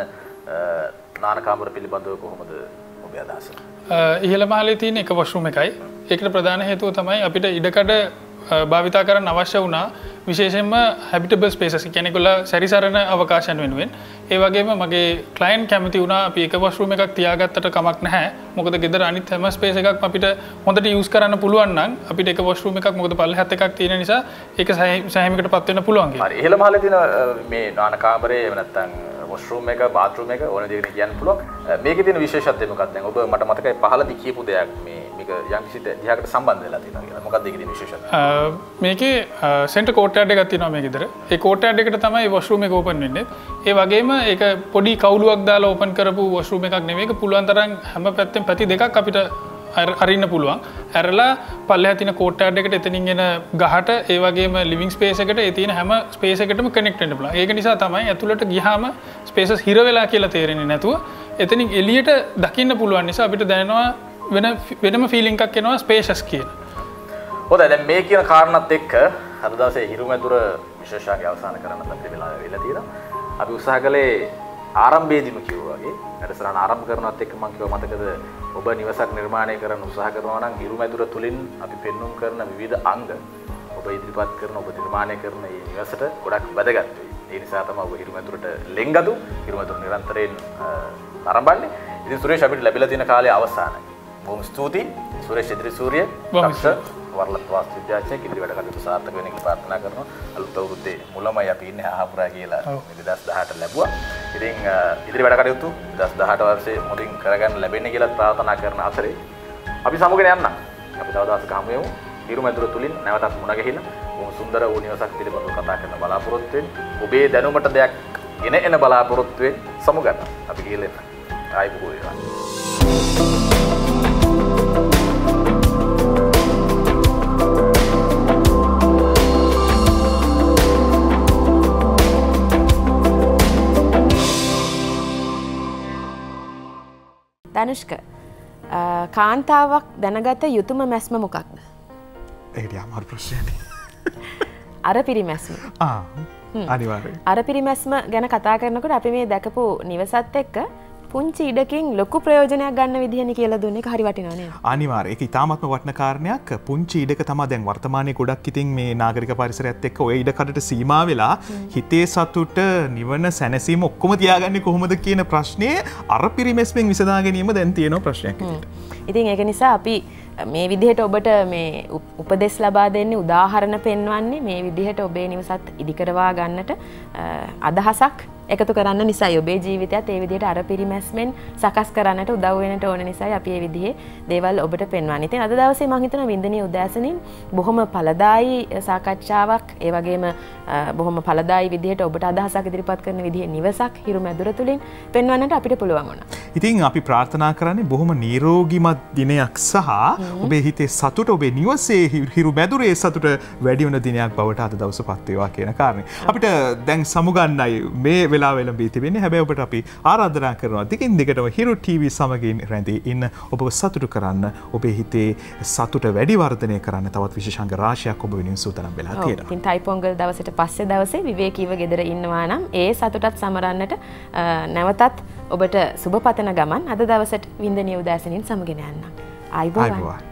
නාන කාමර පිළිබඳව කොහොමද ඔබේ අදහස? ඉහළ මහලේ තියෙන එක වොෂ්රූම් එකයි. ඒකට ප්‍රධාන හේතුව තමයි අපිට ඉඩකඩ භාවිතා කරන්න අවශ්‍ය වුණා විශේෂයෙන්ම හැබිටබල් ස්පේසස් කියන්නේ ඒගොල්ලෝ සැරිසරන අවකාශයන් වෙනුවෙන්. ඒ වගේම මගේ ක්ලයන්ට් කැමති වුණා අපි එක වොෂ්රූම් එකක් තියාගත්තට කමක් නැහැ. මොකද ගෙදර අනිත් හැම ස්පේස් එකක්ම අපිට හොඳට යූස් කරන්න පුළුවන් නම් අපිට එක වොෂ්රූම් එකක් මොකද පල්ලෙහාත් එකක් තියෙන නිසා ඒක සෑහීමකටපත් වෙන්න පුළුවන් කියලා. හරි. ඉහළ මහලේ තියෙන මේ නාන කාමරේ නැත්තම් වොෂ්රූම් එක බාත්රූම් එක ඕන දෙයකට කියන්න පුළුවන්. මේකේ තියෙන විශේෂත්වය මොකක්ද? දැන් ඔබ මට මතකයි පහළදී කියපු දෙයක් මේක යම්කිසි දෙයකට සම්බන්ධ වෙලා තියෙනවා කියලා. මොකක්ද ඒකේ තියෙන විශේෂත්වය? මේකේ සෙන්ටර් කෝට්යාඩ් එකක් තියෙනවා මේ ගෙදර. ඒ කෝට්යාඩ් එකට තමයි වොෂ්රූම් එක ඕපන් වෙන්නේ. ඒ වගේම ඒක පොඩි කවුලුවක් දාලා ඕපන් කරපු වොෂ්රූම් එකක් නෙමෙයි. ඒක පුළුවන් තරම් හැම පැත්තෙන් පැති දෙකක් අපිට අරින්න පුළුවන්. ඇරලා පල්ලෙහා තියෙන කෝට්යාඩ් එකට එතනින් එන ගහට ඒ වගේම ලිවිං ස්පේස් එකට ඒ තියෙන හැම ස්පේස් එකටම කනෙක්ට් වෙන්න පුළුවන්. ඒක නිසා තමයි ඇතුළට ගියාම ස්පේසස් හිර වෙලා කියලා තේරෙන්නේ නැතුව එතනින් එළියට දකින්න පුළුවන් නිසා අපිට දැනෙනවා වෙනම ෆීලිං එකක් එනවා ස්පේෂස් කියන. හොඳයි දැන් මේ කියන කාරණාත් එක්ක අද දවසේ හිරුමැදුර විශේෂාංගය අවසන් කරන්න අපිට වෙලා තියෙනවා. අපි උත්සාහ කළේ ආරම්භයේදීම කිව්වා වගේ වැඩසටහන ආරම්භ කරනවත් එක්ක මම කිව්වා මතකද ඔබ නිවසක් නිර්මාණය කරන්න උත්සාහ කරනවා නම් හිරුමැදුර තුලින් අපි පෙන්눔 කරන විවිධ අංග ඔබ ඉදිරිපත් කරන ඔබ නිර්මාණය කරන මේ නිවසට ගොඩක් වැදගත් වෙයි. ඒ නිසා තමයි ඔබ හිරුමැදුරට ලෙන්ගතු හිරුමැදුර නිරන්තරයෙන් ආරම්භන්නේ. ඉතින් සුරේෂ් අපිට ලැබිලා තියෙන කාලය අවසానයි. බොහොම ස්තුතියි සුරේෂ් ඉදිරිසූරිය. වරලත් වාස්තු විද්‍යාඥයෙක් ඉදිරි වැඩ කටයුතු සාර්ථක වෙන්න කියලා ප්‍රාර්ථනා කරනවා. අලුත් අවුරුද්දේ මුලමයි අපි ඉන්නේ ආහපුරා කියලා 2018 ලැබුවා. ඉතින් ඉදිරි වැඩ කටයුතු 2018 වර්ෂයේ මුලින් කරගන්න ලැබෙන්නේ කියලා ප්‍රාර්ථනා කරන අතරේ අපි සමුගෙන යන්න. අපි තව දවසක හමු වෙමු. හිරුමැදුර තුලින් නැවතත් මුණ ගැහිලා බොහොම සුන්දර වූ නිවසක් පිළිබඳව කතා කරන බලාපොරොත්තු වෙන්නේ. ඔබේ දැනුමට දෙයක් ගෙන එන බලාපොරොත්තු වෙන්නේ සමුගන්න. අපි ගිහලා එන්න. ආයි බොහෝ වේවා. ධනුෂ්ක කාන්තාවක් දැනගත යුතුම මැස්ම මොකක්ද? ඒකට අමාරු ප්‍රශ්නයනේ. අර පිරිමැස්ම. අනිවාර්යයෙන්. අර පිරිමැස්ම ගැන කතා කරනකොට අපි මේ දැකපු නිවසත් එක්ක පුංචි ඉඩකින් ලොකු ප්‍රයෝජනයක් ගන්න විදිහනේ කියලා දුන්නේ. ඒක හරි වටිනවා නේද? අනිවාර්යයෙන්. ඒක ඉතාමත්ම වටින කාරණයක්. පුංචි ඉඩක තමයි දැන් වර්තමානයේ ගොඩක් ඉතින් මේ නාගරික පරිසරයත් එක්ක ওই ඉඩකඩට සීමා වෙලා හිතේ සතුට නිවන සැනසීම ඔක්කොම තියාගන්නේ කොහොමද කියන ප්‍රශ්නේ අර පිරිමැස්මෙන් විසඳා ගැනීම දැන් තියෙන ප්‍රශ්නයක් විදිහට. ඉතින් ඒක නිසා අපි මේ විදිහට ඔබට මේ උපදෙස් ලබා දෙන්නේ උදාහරණ පෙන්වන්නේ මේ විදිහට ඔබේ නිවසත් ඉදිකරවා ගන්නට අදහසක් එකතු කරන්න නිසායි ඔබේ ජීවිතයත් ඒ විදිහට අර පිරිමැස්මෙන් සකස් කරන්නට උදව් වෙන්නට ඕන නිසායි අපි මේ විදිහේ දේවල් ඔබට පෙන්වන්නේ. ඉතින් අද දවසේ මම හිතනවා වින්දනීය උදෑසනින් බොහොම ඵලදායී සාකච්ඡාවක් ඒ වගේම බොහොම ඵලදායී විදිහට ඔබට අදහසක් ඉදිරිපත් කරන විදිහේ නිවසක් හිරු මැදුර තුලින් පෙන්වන්නට අපිට පුළුවන් වුණා. ඉතින් අපි ප්‍රාර්ථනා කරන්නේ බොහොම නිරෝගිමත් දිනයක් සහ ඔබේ හිතේ සතුට ඔබේ නිවසේ හිරු මැදුරේ සතුට වැඩි වෙන දිනයක් බවට අද දවස පත් වේවා කියන කාරණේ. අපිට දැන් සමුගන්නයි මේ වෙලාව වෙලඹී තිබෙන්නේ. හැබැයි ඔබට අපි ආරාධනා කරනවා දිගින් දිගටම හිරු TV සමගින් රැඳී ඉන්න ඔබව සතුටු කරන්න ඔබේ හිතේ සතුට වැඩි වර්ධනය කරන්න තවත් විශේෂාංග රාශියක් ඔබ වෙනුවෙන් සූදානම් වෙලා තියෙනවා. ඉතින් තයිපොංගල් දවසට පස්සේ දවසේ විවේකීව ගෙදර ඉන්නවා නම් ඒ සතුටත් සමරන්නට නැවතත් ඔබට සුබ පතන ගමන් අද දවසට වින්දනීය උදෑසනින් සමගෙන යන්න. ආයුබෝවන්.